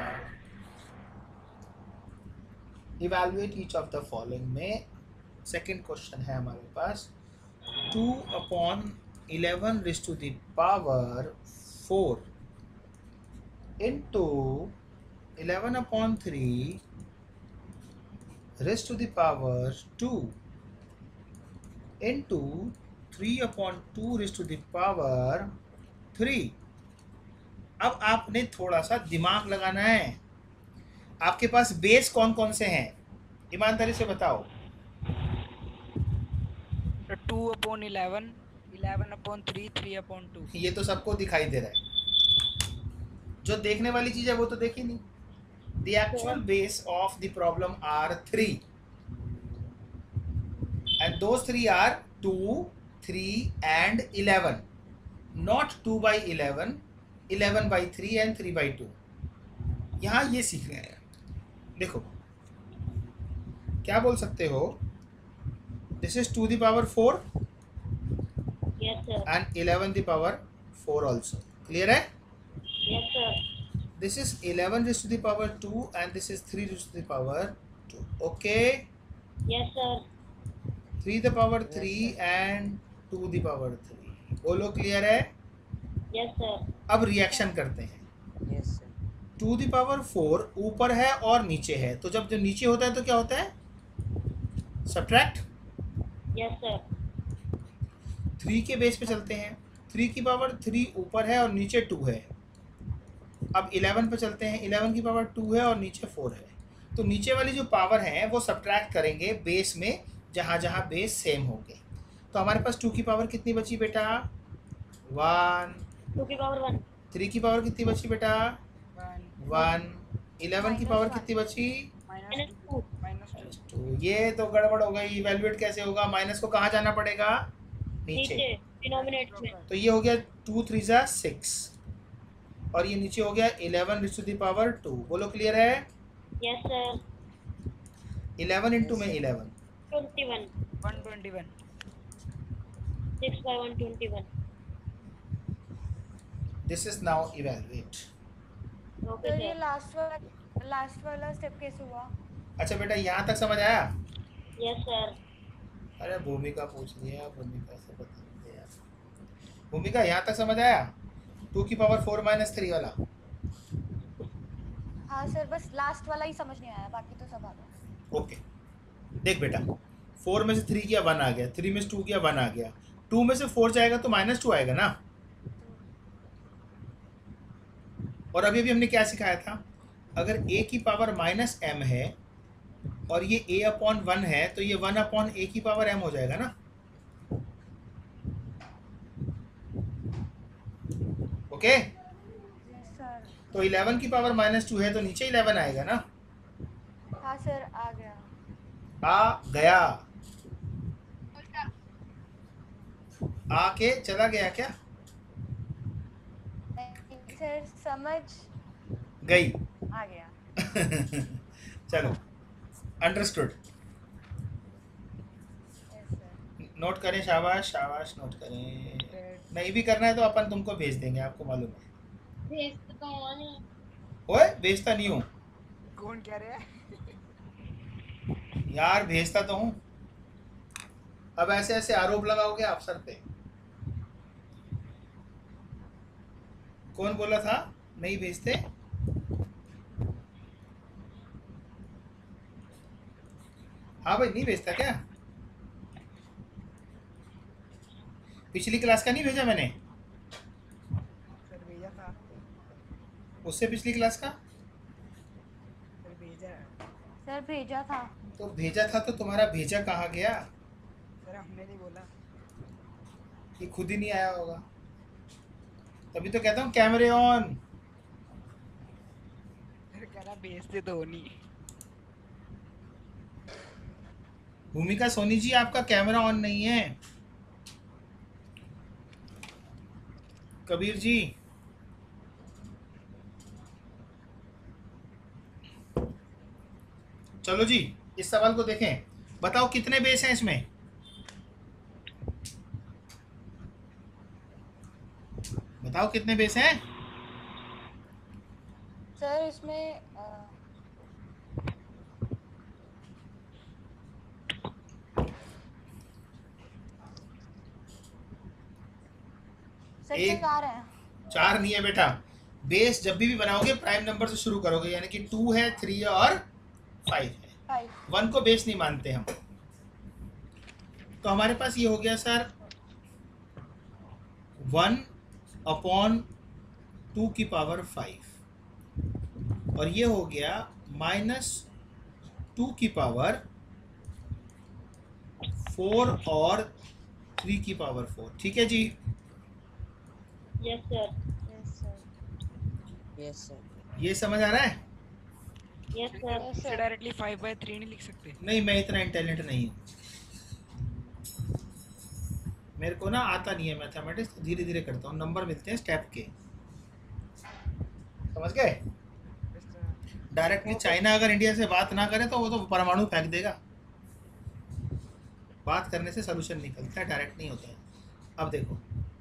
evaluate each of the following में सेकंड क्वेश्चन है हमारे पास। Two upon eleven raise to the power four into eleven upon three raised to the power two into three upon two raised to the power three. अब आपने थोड़ा सा दिमाग लगाना है। आपके पास बेस कौन कौन से हैं? ईमानदारी से बताओ। Two upon eleven, eleven upon three, three upon two. ये तो सबको दिखाई दे रहा है। जो देखने वाली चीज है वो तो देखी नहीं। The actual base of the problem are three. those three are two, three and eleven, not two by eleven, eleven by three and three by two. यहाँ ये सीख रहे हैं. देखो क्या बोल सकते हो, this is two the power four Yes, sir. and eleven the power four also. Clear है? Yes, sir. This is eleven raised to the power two and this is three raised to the power two. Okay? Yes, sir. three the power three and two the power three. बोलो क्लियर है? Yes, sir. अब रिएक्शन करते हैं. Yes, sir. To the power four ऊपर है और नीचे है, तो जब जो नीचे होता है तो क्या होता है? सब्ट्रैक्ट. Yes, sir. थ्री के बेस पे चलते हैं. थ्री की पावर थ्री ऊपर है और नीचे टू है. अब इलेवन पे चलते हैं. इलेवन की पावर टू है और नीचे फोर है. तो नीचे वाली जो पावर है वो सब्ट्रैक्ट करेंगे बेस में, जहाँ जहाँ बेस सेम होंगे. तो हमारे पास टू की पावर कितनी बची बेटा? वन. Two की power one. थ्री की पावर कितनी बची बेटा? वन. इलेवन की पावर कितनी बची? Minus two. तो ये तो गड़बड़ हो गई. इवेल्युएट कैसे होगा? माइनस को कहाँ जाना पड़ेगा? नीचे. नीचे. Denominator में. तो ये हो गया टू थ्री ज़ा सिक्स और ये नीचे हो गया eleven raise to the power two. बोलो क्लियर है? Yes, sir. इलेवन इंटू में eleven. Twenty-one. one twenty-one. Six by one twenty-one. This is now evaluate. Okay, तो ये sir. लास्ट वाला लास्ट वाला स्टेप कैसे हुआ? अच्छा बेटा यहाँ तक समझ आया? Yes, sir. अरे भूमिका पूछ लिया. भूमिका से बता दिया. भूमिका यहाँ तक समझ आया? टू की पावर फोर माइनस थ्री वाला. हाँ सर, बस लास्ट वाला ही समझ नहीं आया, बाकी तो सब आ गया. ओके. देख बेटा, फोर में से थ्री किया वन आ गया, थ्री में से टू किया वन आ गया, टू में से फोर जाएगा तो माइनस टू आएगा ना. और अभी अभी हमने क्या सिखाया था? अगर a की पावर माइनस एम है और ये a अपॉन वन है तो ये वन अपॉन a की पावर m हो जाएगा ना. ओके. Yes sir. तो इलेवन की पावर माइनस टू है तो नीचे इलेवन आएगा ना. हाँ सर, आ गया. आ गया. आके चला गया क्या? नहीं सर, समझ गई. आ गया. चलो, अंडरस्टूड. Yes sir. नोट करें. शाबाश शाबाश, नोट करें. नहीं भी करना है तो अपन तुमको भेज देंगे, आपको मालूम है. ओए भेजता नहीं हूँ कौन कह रहा है? यार, भेजता तो हूँ. अब ऐसे ऐसे आरोप लगाओगे आप सर पे. कौन बोला था नहीं भेजते? हाँ भाई, नहीं भेजता क्या? पिछली क्लास का नहीं भेजा मैंने? सर भेजा था. उससे पिछली क्लास का? सर भेजा. सर भेजा था. तो भेजा था तो तुम्हारा भेजा कहाँ गया? सर हमने नहीं बोला. ये खुद ही नहीं आया होगा. तभी तो कहता हूँ कैमरे ऑन. सर कह रहा भेजते तो नहीं. भूमिका सोनी जी, आपका कैमरा ऑन नहीं है. कबीर जी, चलो जी, इस सवाल को देखें. बताओ कितने बेस हैं इसमें? बताओ कितने बेस हैं? सर इसमें अ, सर एक- चार हैं. चार नहीं है बेटा. बेस जब भी भी बनाओगे प्राइम नंबर से शुरू करोगे, यानी कि टू है, थ्री है और फाइव है. फाइव. वन को बेस नहीं मानते हम. तो हमारे पास ये हो गया सर वन अपॉन टू की पावर फाइव और ये हो गया माइनस टू की पावर फोर और थ्री की पावर फोर. ठीक है जी. Yes, sir. Yes sir. Yes, sir. ये समझ आ रहा है? Yes, sir. Yes sir sir. Directly five by three नहीं लिख सकते. नहीं, मैं इतना इंटेलिजेंट नहीं हूँ. मेरे को ना आता नहीं है मैथमेटिक्स, तो धीरे धीरे करता हूँ, नंबर मिलते हैं स्टेप के, समझ गए? Yes, sir. डायरेक्टली चाइना अगर इंडिया से बात ना करे तो वो तो परमाणु फेंक देगा। बात करने से सोल्यूशन निकलता है, डायरेक्ट नहीं होता है। अब देखो,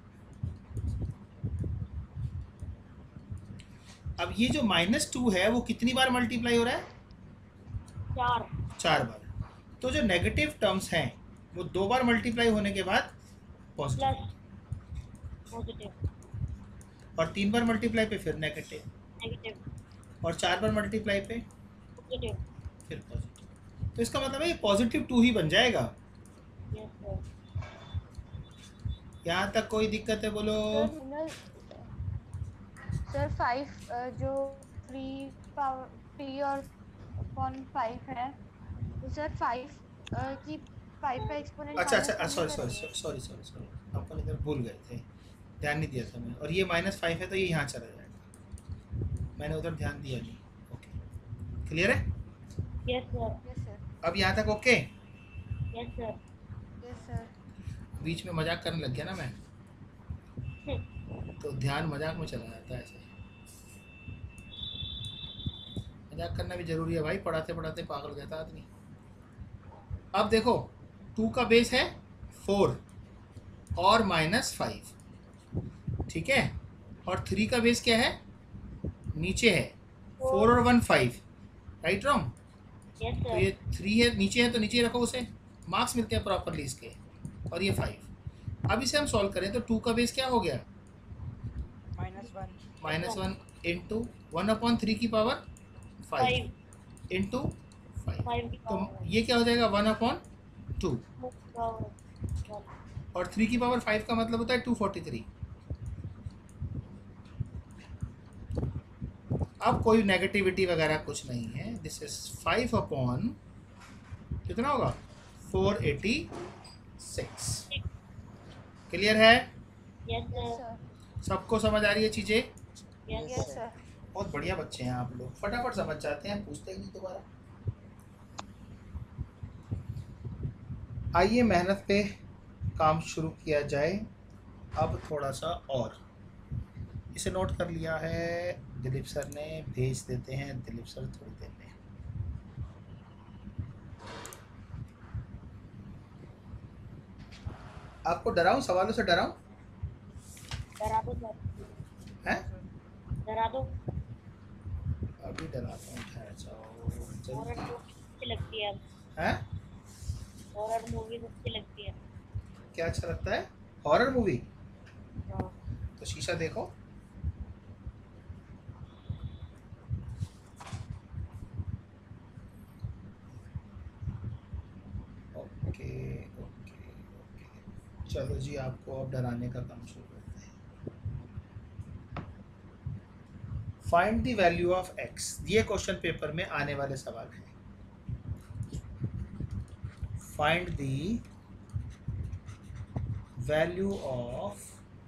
अब ये जो माइनस टू है वो कितनी बार मल्टीप्लाई हो रहा है? चार। चार बार। तो जो नेगेटिव टर्म्स हैं वो दो बार मल्टीप्लाई होने के बाद पॉजिटिव, प्लस पॉजिटिव और तीन बार मल्टीप्लाई पे फिर नेगेटिव, नेगेटिव और चार बार मल्टीप्लाई पे पॉजिटिव। फिर पॉजिटिव। तो इसका मतलब है ये पॉजिटिव टू ही बन जाएगा। Yes sir. यहाँ तक कोई दिक्कत है बोलो? सर फाइव जो थ्री पावर थ्री और अपॉन फाइव है, तो सर फाइव की फाइव का एक्सपोनेंट। अच्छा अच्छा, sorry sorry sorry sorry sorry अपन इधर भूल गए थे, ध्यान नहीं दिया था मैं। और ये माइनस फाइव है तो ये यहाँ चला जाएगा, मैंने उधर ध्यान दिया नहीं। ओके, क्लियर है? Yes sir. Yes sir. अब यहाँ तक okay? Yes sir. Yes sir. बीच में मजाक करने लग गया ना मैं, तो ध्यान मजाक में चला जाता है। ऐसे मजाक करना भी जरूरी है भाई, पढ़ाते पढ़ाते पागल हो जाता आदमी। अब देखो, टू का बेस है फोर और माइनस फाइव, ठीक है, और थ्री का बेस क्या है? नीचे है, फोर और one five, right wrong? Yes तो सर। ये थ्री है, नीचे है तो नीचे रखो उसे, मार्क्स मिलते हैं प्रॉपरली इसके। और ये फाइव। अब इसे हम सॉल्व करें तो टू का बेस क्या हो गया? Minus one. Minus one into one upon three की power five five into five, five की तो पावर ये क्या हो जाएगा? वन अपॉन टू, पावर और थ्री की पावर फाइव का मतलब होता है टू फोर्टी थ्री। अब कोई नेगेटिविटी वगैरह कुछ नहीं है, दिस इज फाइव अपॉन कितना होगा? Four eighty six. क्लियर है? Yes yes sir. सर। सबको समझ आ रही है चीज़ें? Yes yes sir. सर। बहुत बढ़िया बच्चे हैं आप लोग, फटाफट समझ जाते हैं, पूछते ही नहीं दोबारा। आइए मेहनत पे काम शुरू किया जाए। अब थोड़ा सा और, इसे नोट कर लिया है दिलीप सर ने, भेज देते हैं दिलीप सर थोड़ी देर में। आपको डराऊं, सवालों से डराऊं? डरा दो सर। हैं? डरा दो। अभी डराता हूँ, ठहर जाओ हॉरर जल्दी। मूवी अच्छी लगती है। हैं? हॉरर मूवीज अच्छी लगती है। क्या अच्छा लगता है? Horror movie? हाँ। तो शीशा देखो। ओके ओके ओके, चलो जी, आपको अब डराने का काम शुरू करते हैं। Find the value of x, ये क्वेश्चन पेपर में आने वाले सवाल हैं। Find the value of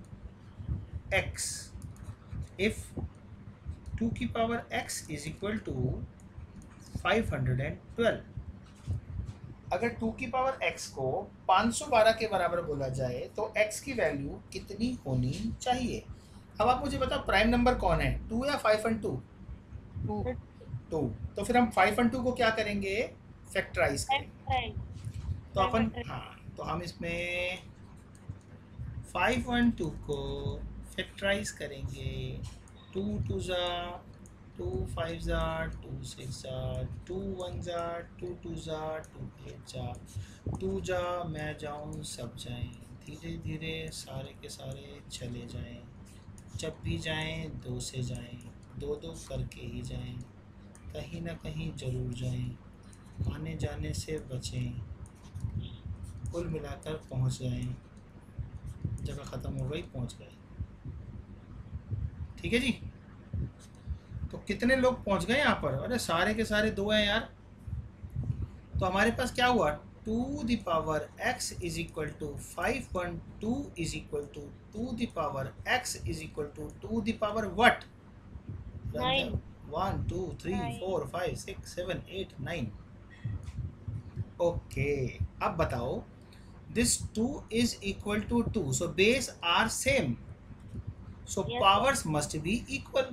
x if two की power x is equal to five hundred twelve. अगर टू की पावर x को पाँच सौ बारह के बराबर बोला जाए तो x की वैल्यू कितनी होनी चाहिए? अब आप मुझे बताओ, प्राइम नंबर कौन है, टू या five and two? Two. Two. तो फिर हम फाइव एंड टू को क्या करेंगे? फैक्टराइज करेंगे। तो अपन, हाँ, तो हम इसमें फाइव वन टू को फैक्टराइज करेंगे। टू टू ज़ा टू, फाइव ज़ा टू, सिक्स ज़ा टू, वन ज़ा टू, टू ज़ा टू, एट ज़ा टू जा, मैं जाऊँ सब जाएं, धीरे धीरे सारे के सारे चले जाएं, जब भी जाएं दो से जाएं, दो दो करके ही जाएं, कहीं ना कहीं ज़रूर जाएं, आने जाने से बचें, कुल मिलाकर पहुंच गए, जगह ख़त्म हो गई, पहुंच गए। ठीक है जी? तो कितने लोग पहुंच गए यहाँ पर? अरे सारे के सारे दो हैं यार। तो हमारे पास क्या हुआ? Two the power x is equal to five one two is equal to two the power x is equal to two the power what? Nine. One two three Nine. Four five six seven eight nine. Okay, अब बताओ this two is equal to two, so base are same, so Yes, powers must be equal,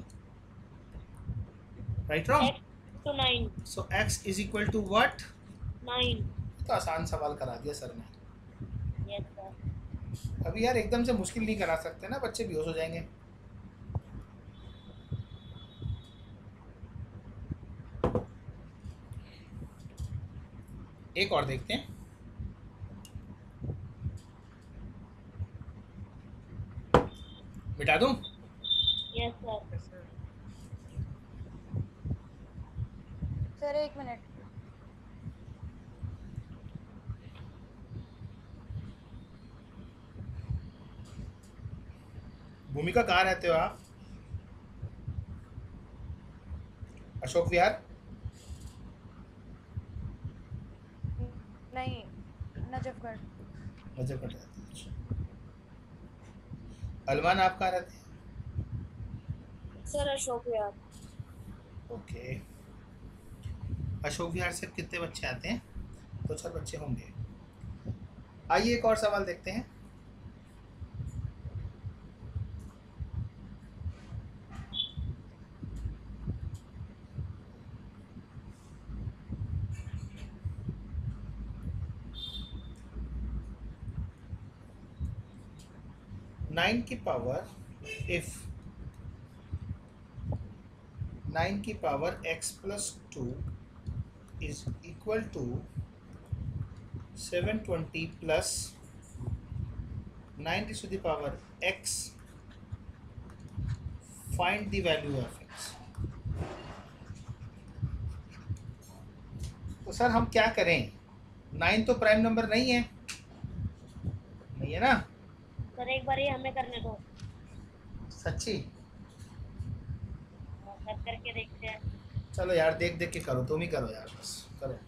right? Wrong? X to nine. So x is equal to what? Nine. तो आसान सवाल करा दिया सर ने। Yes, sir. अभी यार एकदम से मुश्किल नहीं करा सकते ना, बच्चे बेहोश हो जाएंगे। एक और देखते हैं। मिटा दूं? Yes, sir. सर एक मिनट। भूमिका कहाँ रहते हो आप? अशोक विहार? नहीं, नजफगढ़। नजफगढ़ रहते हैं। अच्छा। अलमान आप कहाँ रहते हैं? सर अशोक विहार। ओके। अशोक विहार से कितने बच्चे आते हैं? दो चार बच्चे होंगे। आइए एक और सवाल देखते हैं। नाइन की पावर इफ नाइन की power x plus two is equal to seven twenty plus nine to the power x, find the value of x। तो सर हम क्या करें? नाइन तो प्राइम नंबर नहीं है, नहीं है ना? सर एक बार ये हमें करने दो। सच्ची? सर करके देखते हैं। चलो यार देख देख के करो, तुम ही करो यार, बस करो।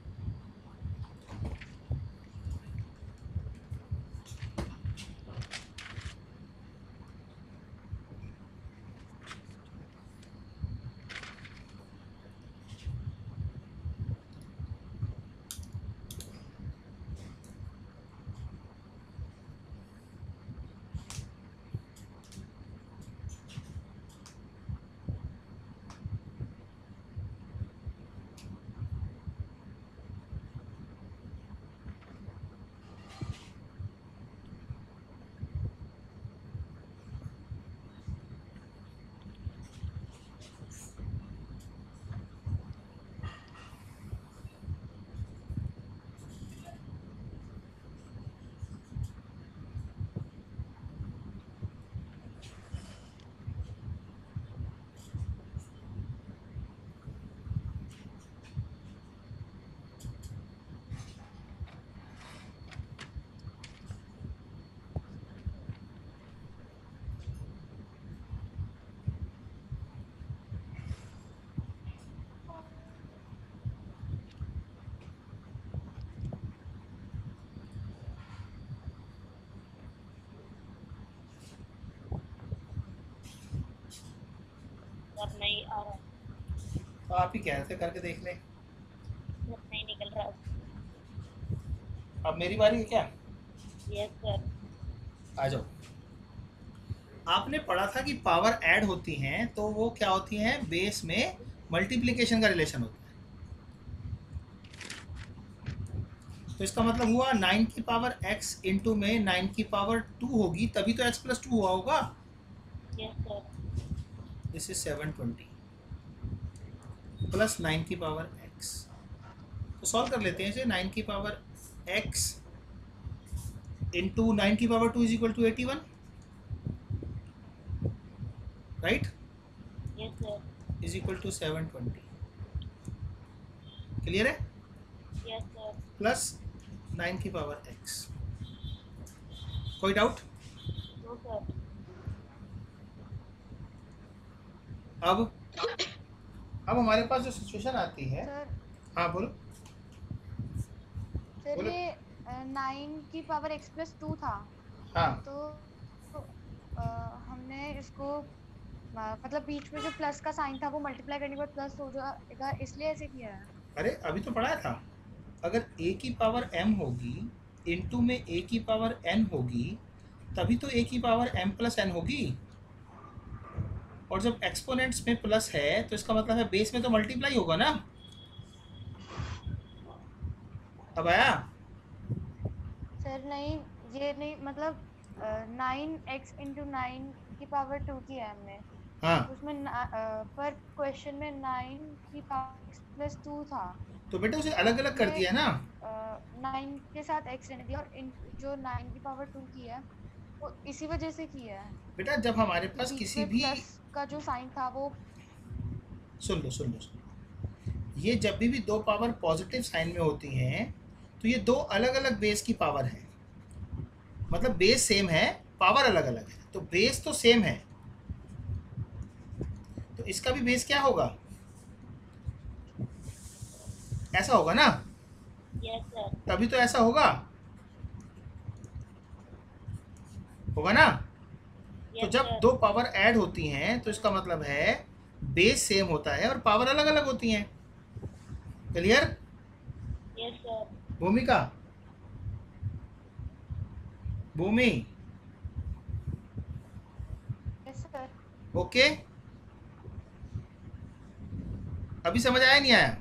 सर नहीं आ रहा। तो आप ही कैसे करके देख लें। सर नहीं निकल रहा। अब मेरी बारी है क्या? Yes sir. आ जाओ। आपने पढ़ा था कि पावर ऐड होती हैं तो वो क्या होती हैं? बेस में मल्टीप्लिकेशन का रिलेशन होता है। तो इसका मतलब हुआ नाइन की पावर x इंटू में नाइन की पावर टू होगी, तभी तो x प्लस टू हुआ होगा। Yes sir. This is seven twenty plus nine की पावर x। तो सॉल्व कर लेते हैं इसे। नाइन की पावर x इंटू नाइन की power two is equal to eighty one, right? Yes sir. Is equal to seven twenty. Clear है? Yes sir. प्लस नाइन की पावर x। कोई डाउट? No sir. अब अब हमारे पास जो सिचुएशन आती है। सर हाँ बोलो। सर बोलो। ये नाइन की पावर एक्स प्लस टू था, हाँ तो, तो अ, हमने इसको अ, मतलब बीच में जो प्लस का साइन था वो मल्टीप्लाई करने के बाद प्लस हो जाएगा, इसलिए ऐसे किया है। अरे अभी तो पढ़ाया था। अगर a की पावर m होगी इनटू में a की पावर n होगी, तभी तो a की पावर m प्लस n होगी। और जब एक्सपोनेंट्स में प्लस है तो इसका मतलब है बेस में तो मल्टीप्लाई होगा ना। अब आया? सर नहीं, ये नहीं, मतलब नाइन एक्स इंटू नाइन की पावर टू की है हमने, हाँ, उसमें न- अ, पर क्वेश्चन में नाइन की पावर एक्स प्लस टू था, तो बेटा उसे अलग अलग कर दिया ना। नाइन के साथ एक्स रहने दिया, और इन जो नाइन की पावर टू की है वो इसी वजह से की है बेटा जब हमारे कि पास बीच किसी में भी, प्लस का जो साइन था वो। सुन लो सुन लो सुन लो, ये जब भी भी दो पावर पॉजिटिव साइन में होती हैं तो ये दो अलग अलग बेस की पावर है। मतलब बेस सेम है, पावर अलग अलग है, तो बेस तो सेम है, तो इसका भी बेस क्या होगा, ऐसा होगा ना। Yes sir. तभी तो ऐसा होगा, होगा ना। तो यस जब सर। दो पावर ऐड होती हैं तो इसका मतलब है बेस सेम होता है और पावर अलग अलग होती हैं। Clear? Yes sir. Bhumika, Bhumi, yes sir. Okay, अभी समझ आया नहीं आया?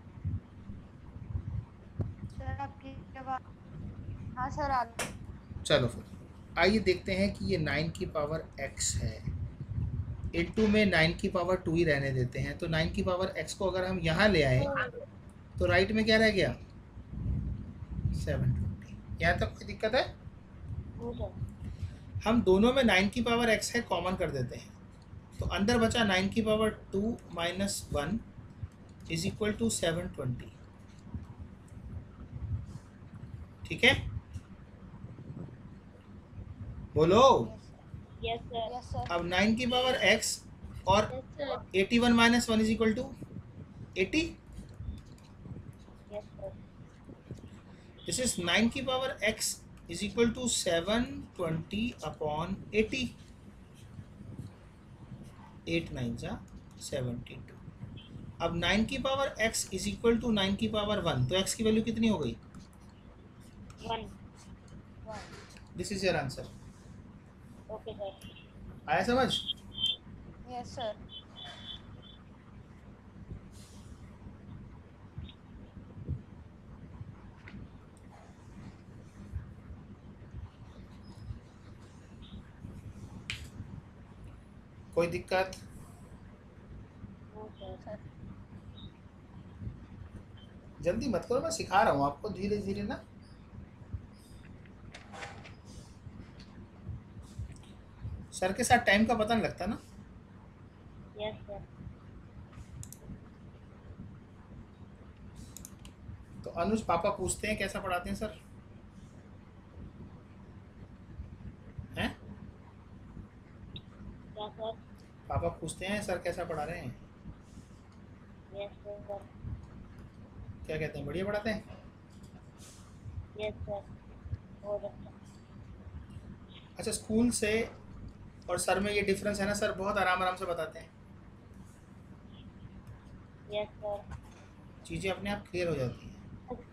सर आपकी आवाज, हाँ सर आ गई। चलो फिर आइए देखते हैं कि ये नाइन की पावर x है, इनटू में नाइन की पावर टू ही रहने देते हैं। तो नाइन की पावर x को अगर हम यहाँ ले आए तो राइट में क्या रह गया, सेवन ट्वेंटी। यहाँ तक कोई दिक्कत है? No sir. हम दोनों में नाइन की पावर x है, कॉमन कर देते हैं, तो अंदर बचा नाइन की power two minus one is equal to seven twenty. ठीक है, बोलो। Yes sir. Yes sir. अब नाइन की पावर x और yes sir. Eighty one minus one is equal to eighty. Yes sir. This is nine की power x is equal to seven twenty upon eighty. Eight nine जा सेवेंटी टू। अब नाइन की power x is equal to nine की पावर वन, तो x की वैल्यू कितनी हो गई? One. This is your answer. Okay sir. आया समझ? Yes sir. कोई दिक्कत? No sir. जल्दी मत करो, मैं सिखा रहा हूँ आपको धीरे धीरे ना। सर के साथ टाइम का पता नहीं लगता ना। Yes sir. तो अनुज पापा पूछते हैं कैसा पढ़ाते हैं सर? हैं? क्या सर? पापा पूछते हैं सर कैसा पढ़ा रहे हैं? Yes sir. क्या कहते हैं, बढ़िया पढ़ाते हैं? Yes sir. बहुत अच्छा। अच्छा, स्कूल से और सर में ये डिफरेंस है ना, सर बहुत आराम आराम से बताते हैं, यस सर। चीज़ें अपने आप क्लियर हो जाती हैं।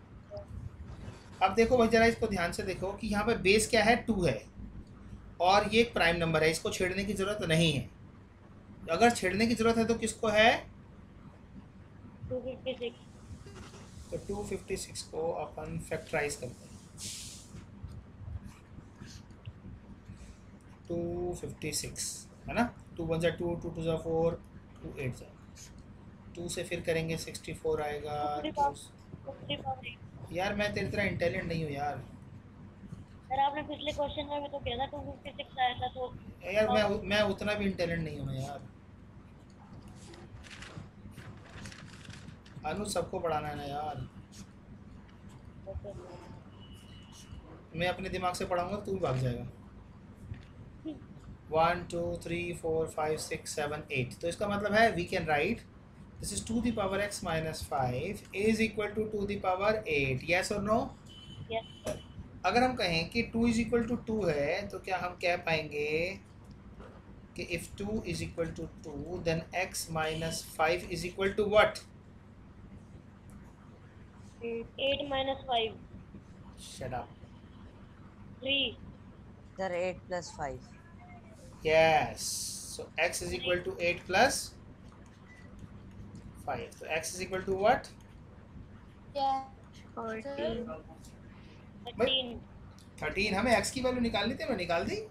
अब देखो भाई, जरा इसको ध्यान से देखो कि यहाँ पे बेस क्या है, टू है, और ये एक प्राइम नंबर है, इसको छेड़ने की ज़रूरत नहीं है। अगर छेड़ने की ज़रूरत है तो किसको है? Two fifty six. तो टू फिफ्टी सिक्स को अपन फैक्टराइज करते हैं। टू फिफ्टी सिक्स है ना, टू वन जा टू, टू टू जा फोर, टू एट जा, टू से फिर करेंगे सिक्सटी फोर आएगा। टू यार मैं तेरी तरह इंटेलिजेंट नहीं हूँ यार। सर आपने पिछले क्वेश्चन में भी तो किया था टू फिफ्टी सिक्स आया था, तो यार मैं मैं उतना भी इंटेलिजेंट नहीं हूँ मैं यार। अनु सबको पढ़ाना है ना यार, मैं अपने दिमाग से पढ़ाऊंगा तू भी भाग जाएगा। One two three four five six seven eight, तो इसका मतलब है we can write this is two the power x minus five is equal to two the power eight. Yes और नो? Yes sir. अगर हम कहें कि two is equal to two है तो क्या हम कह पाएंगे कि if two is equal to two then x minus five is equal to what? Eight minus five. Shut up. Three Sir, eight plus five. Yes. So x is equal to eight plus five. So x is equal to what? Yeah. Fourteen भाई थर्टीन थर्टीन. हमें x की वैल्यू निकालनी थी, मैं निकाल दी.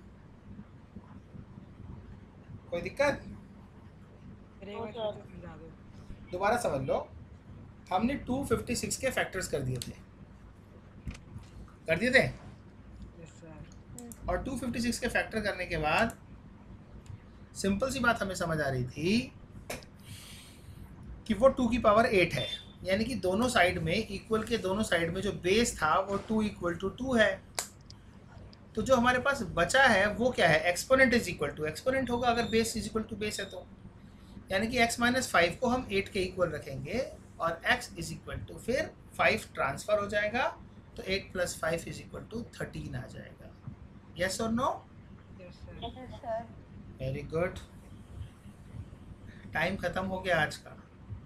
कोई दिक्कत? फिर एक हाँ, बार सर। फिर से समझा दो। दोबारा समझ लो. हमने टू फिफ्टी सिक्स के फैक्टर्स कर दिए थे कर दिए थे यस सर। और टू फिफ्टी सिक्स के फैक्टर करने के बाद सिंपल सी बात हमें समझ आ रही थी कि वो टू की पावर एट है, यानी कि दोनों साइड में इक्वल के दोनों साइड में जो बेस था वो टू इक्वल टू टू है. तो जो हमारे पास बचा है वो क्या है? Exponent is equal to exponent होगा अगर base is equal to base है तो, यानी कि x माइनस फाइव को हम एट के इक्वल रखेंगे और x इज इक्वल टू फिर फाइव ट्रांसफर हो जाएगा तो eight plus five is equal to thirteen आ जाएगा. यस और no? Yes sir. Yes, sir. Very good. Time खत्म हो गया आज का.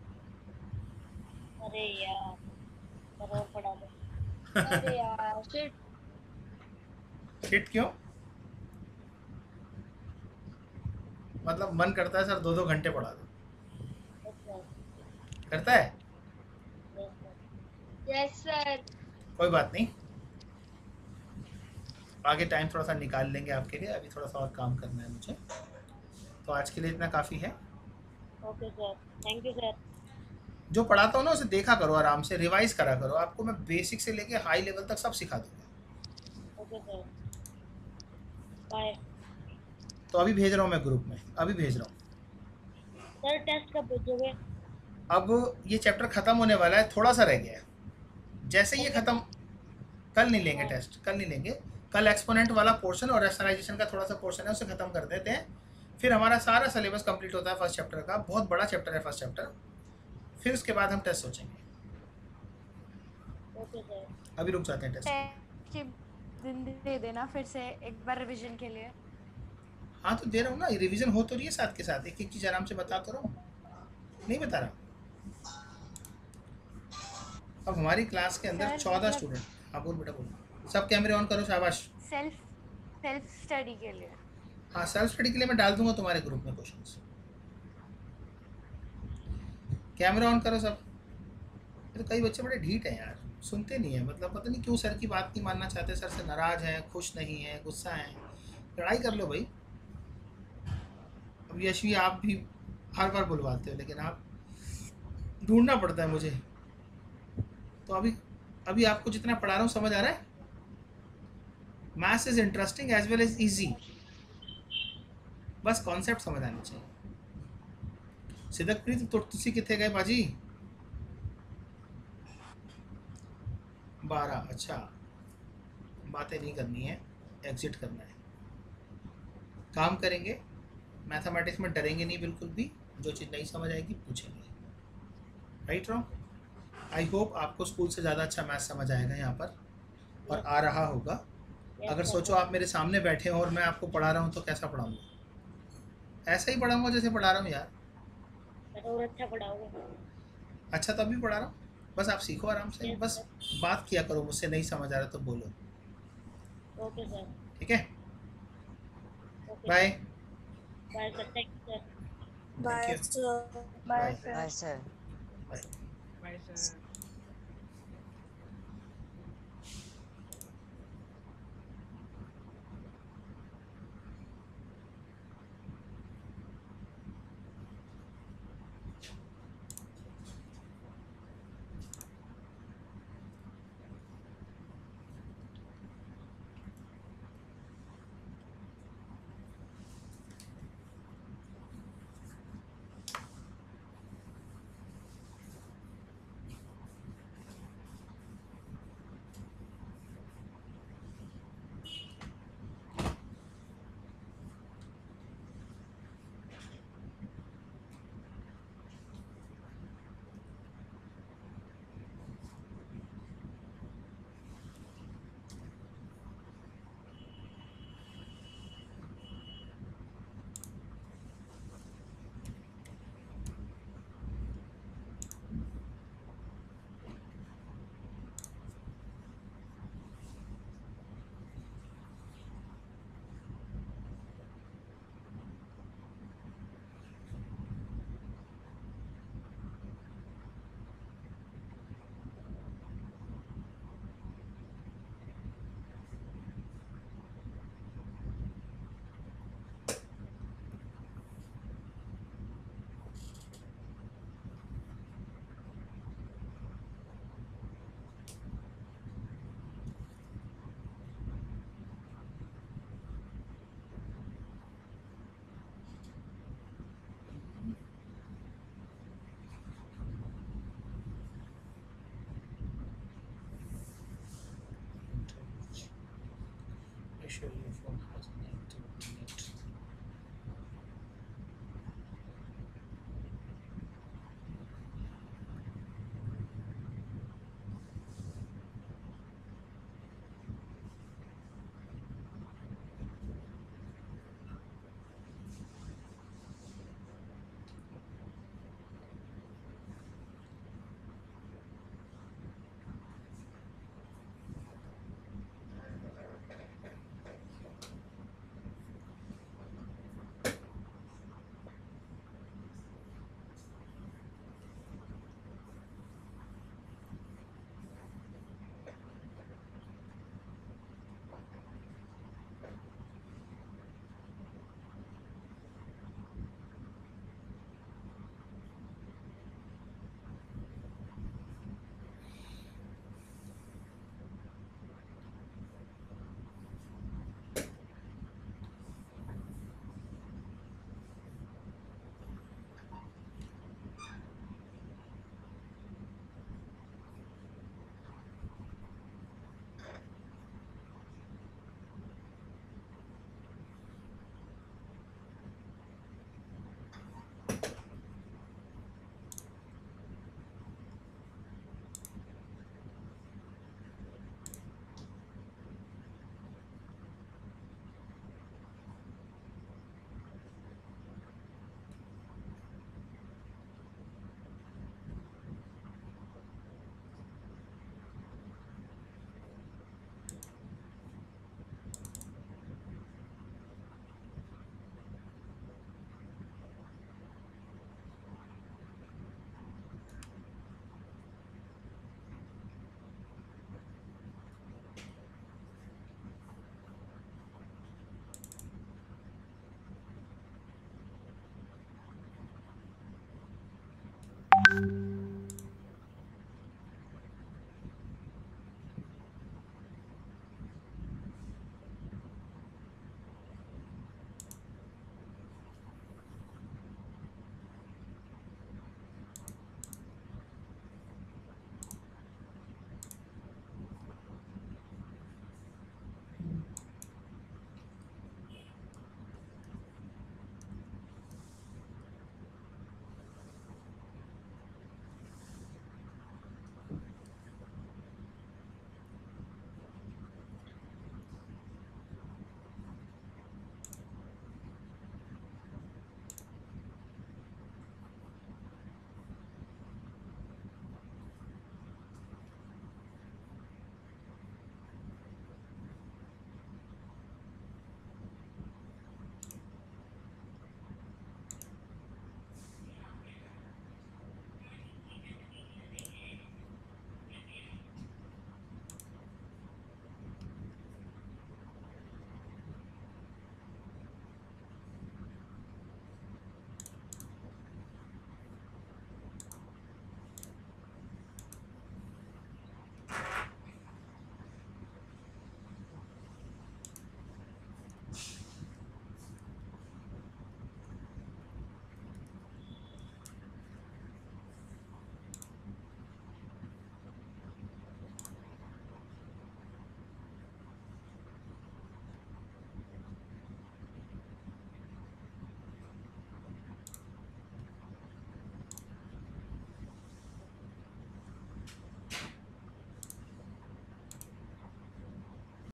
अरे यार करो पढ़ा दो. अरे यार shit. शिट क्यों? मतलब मन करता है सर दो दो घंटे पढ़ा दो. करता है? Yes, sir. कोई बात नहीं, आगे टाइम थोड़ा सा निकाल लेंगे आपके लिए. अभी थोड़ा सा और काम करना है मुझे, तो आज के लिए इतना काफ़ी है. Okay sir, thank you sir. जो पढ़ाता हूँ ना उसे देखा करो, आराम से रिवाइज करा करो. आपको मैं बेसिक से लेके हाई लेवल तक सब सिखा दूंगा. Okay sir, bye. तो अभी भेज रहा हूँ मैं ग्रुप में, अभी भेज रहा हूँ. सर टेस्ट कब भेजोगे? अब ये चैप्टर ख़त्म होने वाला है, थोड़ा सा रह गया है. जैसे ये ख़त्म, कल नहीं लेंगे टेस्ट, कल नहीं लेंगे. कल एक्सपोनेंट वाला पोर्शन और रैशनलाइजेशन का थोड़ा सा पोर्शन है उसे ख़त्म कर देते हैं. फिर हमारा सारा सिलेबस कंप्लीट होता है फर्स्ट चैप्टर का. बहुत बड़ा चैप्टर है फर्स्ट चैप्टर. फिर उसके बाद हम टेस्ट सोचेंगे. Okay sir. अभी रुक जाते हैं टेस्ट. टेस्ट के दिन दे देना फिर से एक बार रिवीजन के लिए. हाँ तो दे रहा हूँ ना, रिवीजन हो तो रही है साथ के साथ. एक एक चीज़ आराम से बता तो रहा हूँ, नहीं बता रहा. अब हमारी क्लास के अंदर सर, चौदह मतलब- स्टूडेंट. हाँ बोल बेटा बोल. सब कैमरे ऑन करो, शाबाश. सेल्फ सेल्फ स्टडी के लिए. हाँ सेल्फ स्टडी के लिए मैं डाल दूंगा तुम्हारे ग्रुप में क्वेश्चंस. कैमरा ऑन करो सब. ये तो कई बच्चे बड़े ढीठ हैं यार, सुनते नहीं है. मतलब पता नहीं क्यों सर की बात नहीं मानना चाहते. सर से नाराज हैं, खुश नहीं है, गुस्सा है. लड़ाई कर लो भाई. अब यशवी आप भी हर बार बुलवाते हो, लेकिन आप ढूंढना पड़ता है मुझे. तो अभी अभी आपको जितना पढ़ा रहा हूँ समझ आ रहा है. Maths is interesting as well as easy. बस कॉन्सेप्ट समझ आने चाहिए. सिदकप्रीत तो तुसी कितने गए बाजी? बारह. अच्छा, बातें नहीं करनी है, एग्जिट करना है. काम करेंगे. मैथमेटिक्स में डरेंगे नहीं बिल्कुल भी. जो चीज़ नहीं समझ आएगी पूछेंगे. Right wrong? आई होप आपको स्कूल से ज़्यादा अच्छा मैथ समझ आएगा यहाँ पर, और आ रहा होगा. अगर सोचो आप मेरे सामने बैठे हो और मैं आपको पढ़ा रहा हूँ तो कैसा पढ़ाऊँगा? ऐसा ही पढ़ाऊँगा जैसे पढ़ा रहा हूँ यार. और अच्छा पढ़ाओगे. अच्छा तो अभी पढ़ा रहा हूँ. बस आप सीखो आराम से. Yes, बस बात किया करो मुझसे. नहीं समझ आ रहा तो बोलो. Okay sir. ठीक है, okay. Bye. Bye sir. Thank you sir. Thank you. Bye Bye. Sir. Bye, sir. Bye. Bye sir.